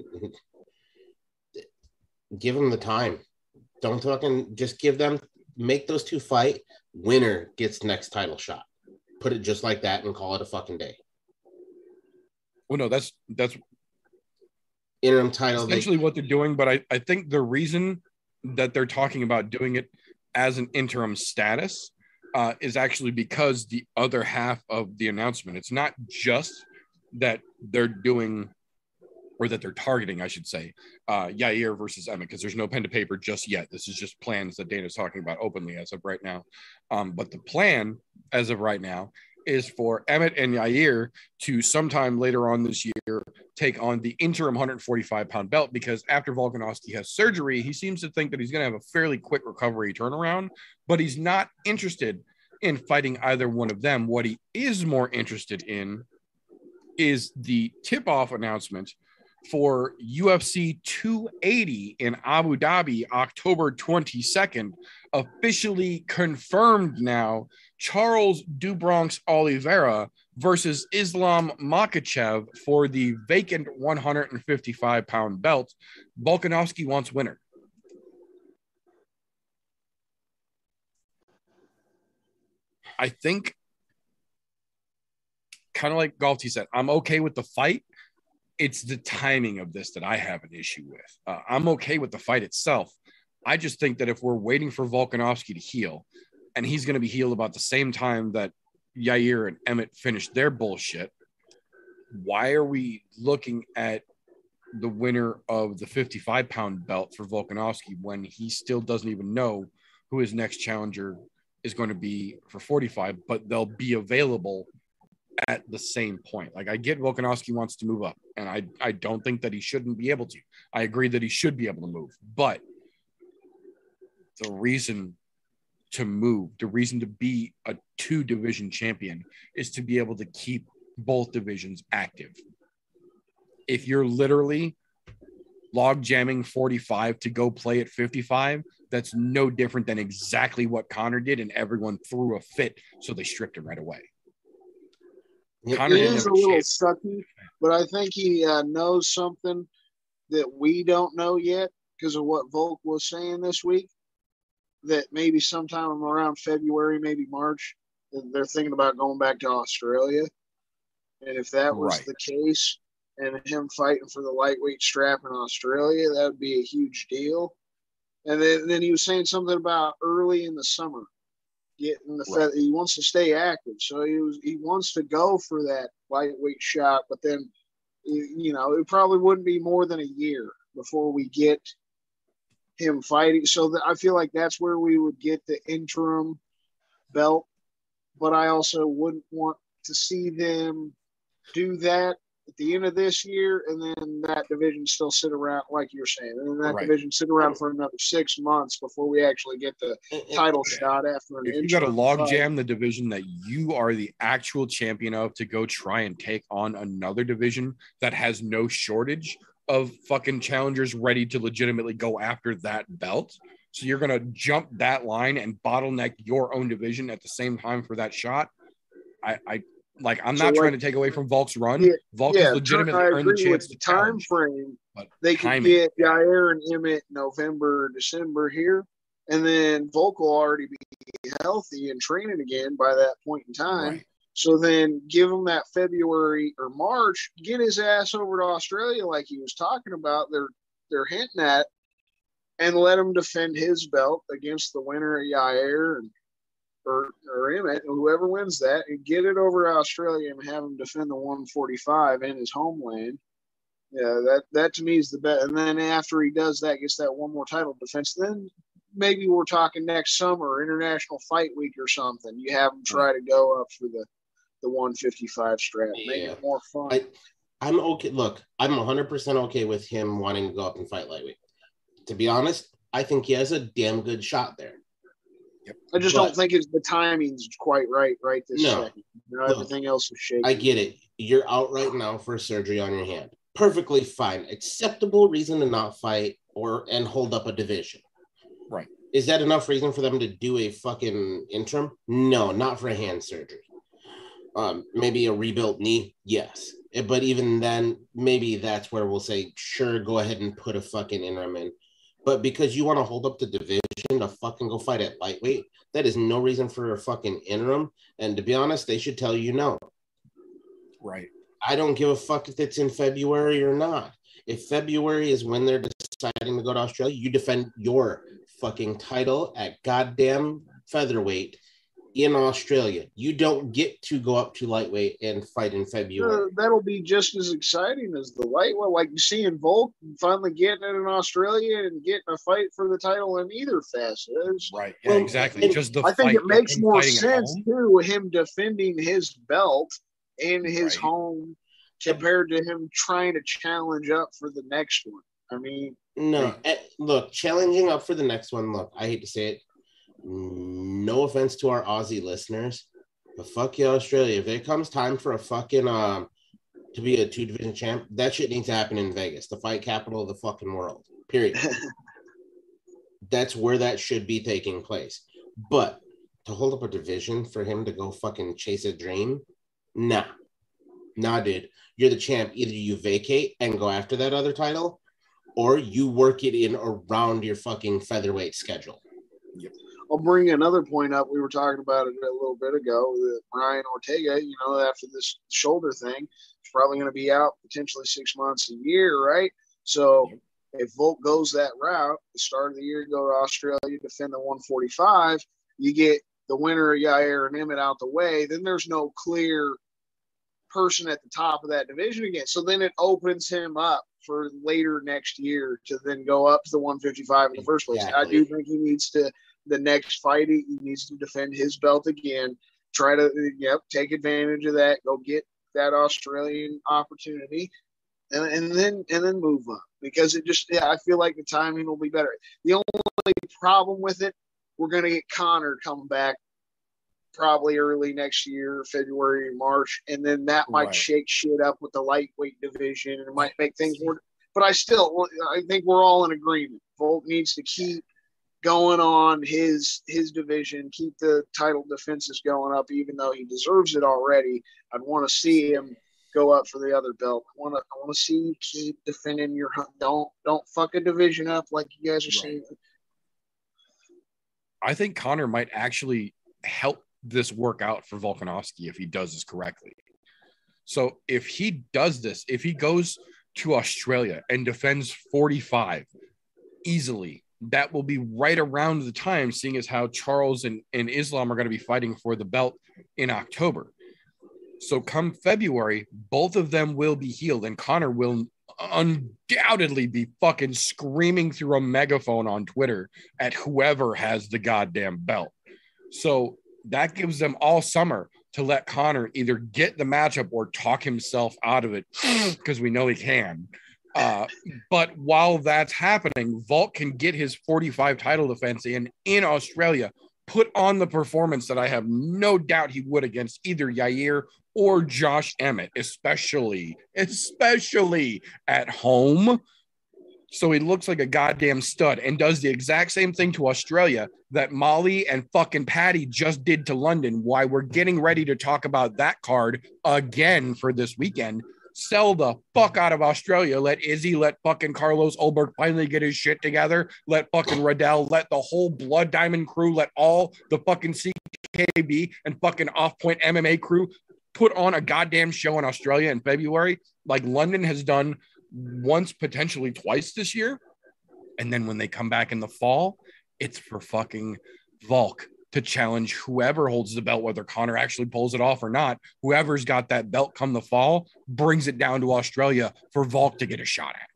give them the time. Don't fucking just give them, make those two fight. Winner gets next title shot. Put it just like that and call it a fucking day. Well, no, that's that's Interim title. essentially they, what they're doing. But I, I think the reason that they're talking about doing it as an interim status uh, is actually because the other half of the announcement, it's not just that they're doing, or that they're targeting, I should say, uh, Yair versus Emmett, because there's no pen to paper just yet. This is just plans that Dana's talking about openly as of right now. Um, but the plan as of right now is for Emmett and Yair to sometime later on this year take on the interim one forty-five pound belt, because after Volkanovski has surgery, he seems to think that he's going to have a fairly quick recovery turnaround, but he's not interested in fighting either one of them. What he is more interested in is the tip-off announcement for U F C two eighty in Abu Dhabi, October twenty-second, officially confirmed now. Charles Du Bronx Oliveira versus Islam Makhachev for the vacant one fifty-five pound belt. Volkanovski wants winner. I think, kind of like Galti said, I'm okay with the fight. It's the timing of this that I have an issue with. Uh, I'm okay with the fight itself. I just think that if we're waiting for Volkanovski to heal, and he's going to be healed about the same time that Yair and Emmett finished their bullshit, why are we looking at the winner of the fifty-five pound belt for Volkanovski when he still doesn't even know who his next challenger is going to be for forty-five, but they'll be available at the same point. Like, I get Volkanovski wants to move up, and I, I don't think that he shouldn't be able to. I agree that he should be able to move, but the reason to move, the reason to be a two division champion is to be able to keep both divisions active. If you're literally log jamming forty-five to go play at fifty-five, that's no different than exactly what Connor did, and everyone threw a fit, so they stripped him right away. It Connor didn't is have a little chance. sucky, but I think he uh, knows something that we don't know yet because of what Volk was saying this week, that maybe sometime around February, maybe March, they're thinking about going back to Australia. And if that was Right. the case, and him fighting for the lightweight strap in Australia, that would be a huge deal. And then, then he was saying something about early in the summer, getting the Right. fe- he wants to stay active, so he was he wants to go for that lightweight shot. But then, you you know, it probably wouldn't be more than a year before we get him fighting. So that I feel like that's where we would get the interim belt. But I also wouldn't want to see them do that at the end of this year, and then that division still sit around, like you're saying, and then that Right. division sit around for another six months before we actually get the title shot after an If you got to interim log fight. jam the division that you are the actual champion of to go try and take on another division that has no shortage of fucking challengers ready to legitimately go after that belt. So you're going to jump that line and bottleneck your own division at the same time for that shot. I, I like, I'm So, not like- trying to take away from Volk's run. Yeah, Volk yeah, has legitimately I earned the agree chance with to the time challenge, frame. but They could timing. get Yair and Emmett November, December here, and then Volk will already be healthy and training again by that point in time. Right. So then give him that February or March, get his ass over to Australia like he was talking about. They're they're hinting at, and let him defend his belt against the winner of Yair and or or Emmett, whoever wins that, and get it over to Australia and have him defend the one forty-five in his homeland. Yeah, that that to me is the best. And then after he does that, gets that one more title defense, then maybe we're talking next summer, International Fight Week or something. You have him try to go up for the the one fifty-five strap, make Yeah. it more fun. I, I'm okay. Look, I'm one hundred percent okay with him wanting to go up and fight lightweight. To be honest, I think he has a damn good shot there. I just but- don't think it's the timing's quite right right this No. second. You know, Look, everything else is shaky. I get it. You're out right now for surgery on your hand. Perfectly fine. Acceptable reason to not fight or and hold up a division. Right. Is that enough reason for them to do a fucking interim? No, not for hand surgery. Um, maybe a rebuilt knee, yes. Eh, But even then, maybe that's where we'll say, sure, go ahead and put a fucking interim in. But because you want to hold up the division to fucking go fight at lightweight, that is no reason for a fucking interim. And to be honest, they should tell you no. Right. I don't give a fuck if it's in February or not. If February is when they're deciding to go to Australia, you defend your fucking title at goddamn featherweight in Australia. You don't get to go up to lightweight and fight in Uh, February. that'll be just as exciting as the lightweight. Like you see in Volk finally getting it in Australia and getting a fight for the title in either facet. It's- Right. Yeah, Well, exactly. and Just the I think fight it of makes him more fighting at sense home. too with him defending his belt in his Right. home compared to him trying to challenge up for the next one. I mean, No, Right. eh, look, challenging up for the next one. Look, I hate to say it. No offense to our Aussie listeners, but fuck you, Australia. If it comes time for a fucking um to be a two division champ, that shit needs to happen in Vegas, the fight capital of the fucking world. Period. That's where that should be taking place. But to hold up a division for him to go fucking chase a dream, nah, nah, dude. You're the champ. Either you vacate and go after that other title, or you work it in around your fucking featherweight schedule. I'll bring another point up. We were talking about it a little bit ago that Ryan Ortega, you know, after this shoulder thing, is probably going to be out potentially six months, a year, right? So if Volk goes that route, the start of the year, go to Australia, defend the one forty-five, you get the winner of Yair and Emmett out the way, then there's no clear person at the top of that division again. So then it opens him up for later next year to then go up to the one fifty-five in the first place. Exactly. I do think he needs to, the next fight, he needs to defend his belt again, try to, yep, take advantage of that, go get that Australian opportunity, and, and then and then move up. Because it just, yeah, I feel like the timing will be better. The only problem with it, we're going to get Conor coming back probably early next year, February, March, and then that might Right. shake shit up with the lightweight division, and it might make things more. But I still, I think we're all in agreement. Volk needs to keep going on his his division, keep the title defenses going up, even though he deserves it already. I'd want to see him go up for the other belt. I want to, I want to see you keep defending your. Don't don't fuck a division up like you guys are Right. saying. I think Conor might actually help this work out for Volkanovski if he does this correctly. So if he does this, if he goes to Australia and defends forty-five easily, that will be right around the time, seeing as how Charles and, and Islam are going to be fighting for the belt in October. So come February, both of them will be healed, and Conor will undoubtedly be fucking screaming through a megaphone on Twitter at whoever has the goddamn belt. So that gives them all summer to let Conor either get the matchup or talk himself out of it, because we know he can. Uh, but while that's happening, Volk can get his forty-five title defense in in Australia, put on the performance that I have no doubt he would against either Yair or Josh Emmett, especially, especially at home. So he looks like a goddamn stud and does the exact same thing to Australia that Molly and fucking Patty just did to London. Why we're getting ready to talk about that card again for this weekend. Sell the fuck out of Australia. Let Izzy, let fucking Carlos Ulberg finally get his shit together. Let fucking Riddell, let the whole Blood Diamond crew, let all the fucking C K B and fucking Off Point M M A crew put on a goddamn show in Australia in February, like London has done once, potentially twice this year. And then when they come back in the fall, it's for fucking Volk to challenge whoever holds the belt, whether Conor actually pulls it off or not. Whoever's got that belt come the fall brings it down to Australia for Volk to get a shot at.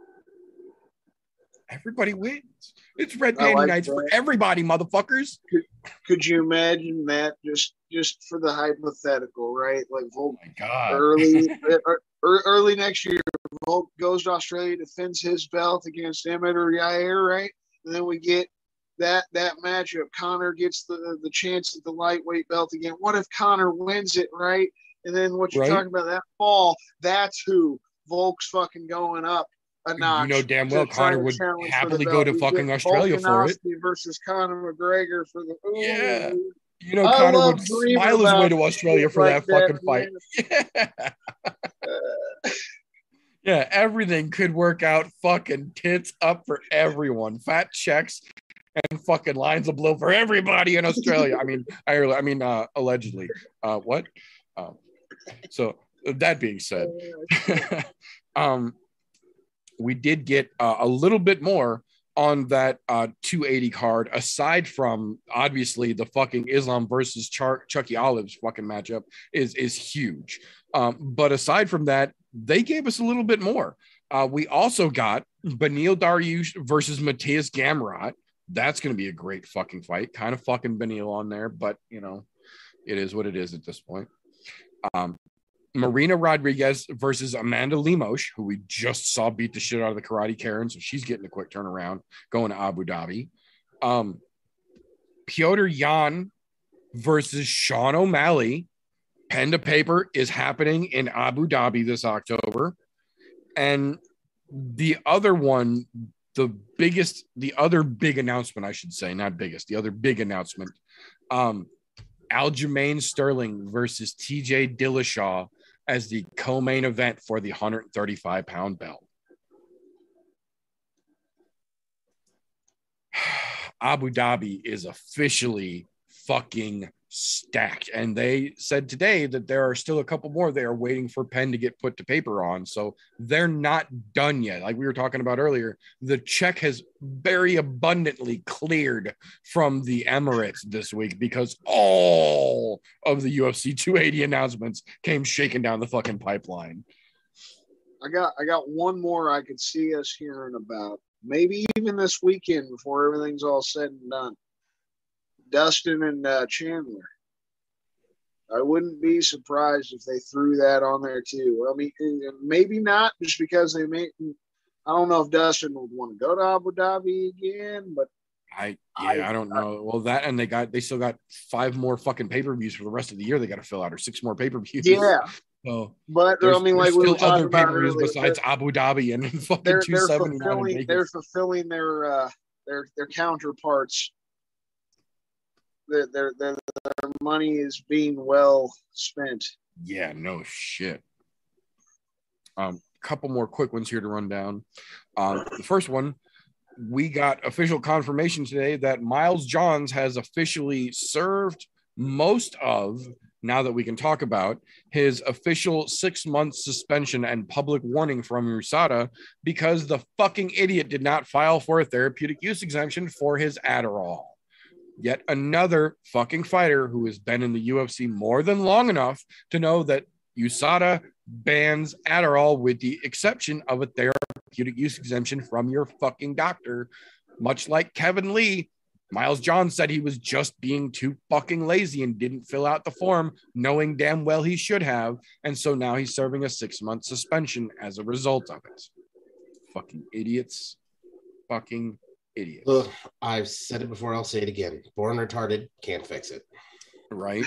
Everybody wins. It's red I panty like nights that. for everybody, motherfuckers. Could you imagine that? Just just for the hypothetical, right? Like Volk Oh my God. early er, er- early next year, Volk goes to Australia, defends his belt against Emmett or Yair, right? And then we get that that matchup. Conor gets the the chance at the lightweight belt again. What if Conor wins it, right? And then what you're Right. talking about that fall, that's who Volk's fucking going up a notch. You know damn well to try Conor to would challenge for the happily belt. go to We fucking get Australia for it. Volkanovski versus Conor McGregor for the ooh. Yeah. You know, I Conor love would dreaming smile his way about to Australia shit for like that fucking fight. man. Yeah. Yeah, everything could work out fucking tits up for everyone. Fat checks and fucking lines of blow for everybody in Australia. I mean, I, I mean, uh, allegedly. Uh, what? Uh, so that being said, um, we did get uh, a little bit more on that uh, two eighty card, aside from obviously the fucking Islam versus Char- Chucky Olives fucking matchup is is huge. Um, but aside from that, they gave us a little bit more. Uh, we also got Beneil Dariush versus Matthias Gamrot. That's going to be a great fucking fight. Kind of fucking Beneil on there, but you know, it is what it is at this point. Um, Marina Rodriguez versus Amanda Lemos, who we just saw beat the shit out of the Karate Karen, so she's getting a quick turnaround going to Abu Dhabi. Um, Piotr Jan versus Sean O'Malley. Pen to paper is happening in Abu Dhabi this October. And the other one, the biggest, the other big announcement, I should say, not biggest, the other big announcement, um, Aljamain Sterling versus T J Dillashaw as the co-main event for the one thirty-five pound belt. Abu Dhabi is officially fucking stacked. And they said today that there are still a couple more they are waiting for pen to get put to paper on. So they're not done yet. Like we were talking about earlier, the check has very abundantly cleared from the Emirates this week because all of the U F C two eighty announcements came shaking down the fucking pipeline. I got I got one more I could see us hearing about. Maybe even this weekend before everything's all said and done. Dustin and uh, Chandler. I wouldn't be surprised if they threw that on there too. I mean, maybe not just because they may. I don't know if Dustin would want to go to Abu Dhabi again, but I yeah, I, I don't know. Well, that and they got they still got five more fucking pay per views for the rest of the year. They got to fill out or six more pay per views. Yeah. So, but I mean, like we were talking other about pay-per-views earlier, besides Abu Dhabi and fucking they're, two they're seventy-nine. fulfilling, they're fulfilling their uh, their their counterparts. Their, their their their money is being well spent. Yeah, no shit. Um, couple more quick ones here to run down. Um, the first one, we got official confirmation today that Miles Johns has officially served most of. Now that we can talk about his official six month suspension and public warning from U S A D A because the fucking idiot did not file for a therapeutic use exemption for his Adderall. Yet another fucking fighter who has been in the U F C more than long enough to know that U S A D A bans Adderall with the exception of a therapeutic use exemption from your fucking doctor. Much like Kevin Lee, Miles Johns said he was just being too fucking lazy and didn't fill out the form, knowing damn well he should have. And so now he's serving a six-month suspension as a result of it. Fucking idiots. Fucking idiots. Ugh, I've said it before, I'll say it again. Born retarded, can't fix it. Right?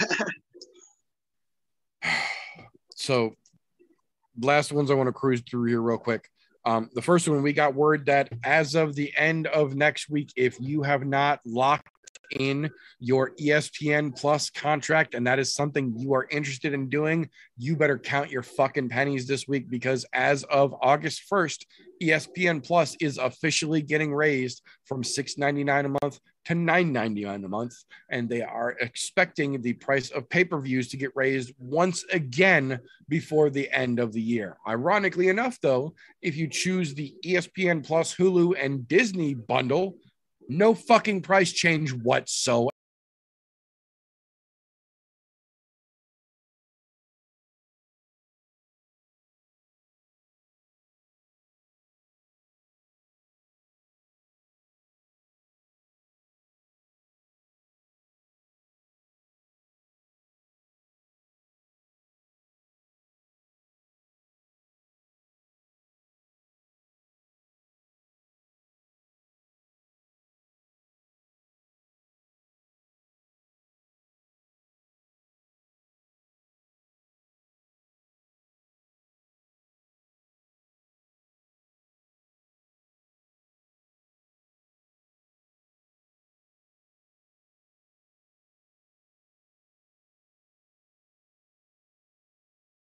So, last ones I want to cruise through here real quick. Um, the first one, we got word that as of the end of next week, if you have not locked in your E S P N Plus contract, and that is something you are interested in doing, you better count your fucking pennies this week because as of August first, E S P N Plus is officially getting raised from six ninety-nine a month to nine ninety-nine a month, and they are expecting the price of pay-per-views to get raised once again before the end of the year. Ironically enough, though, if you choose the E S P N Plus, Hulu, and Disney bundle, no fucking price change whatsoever.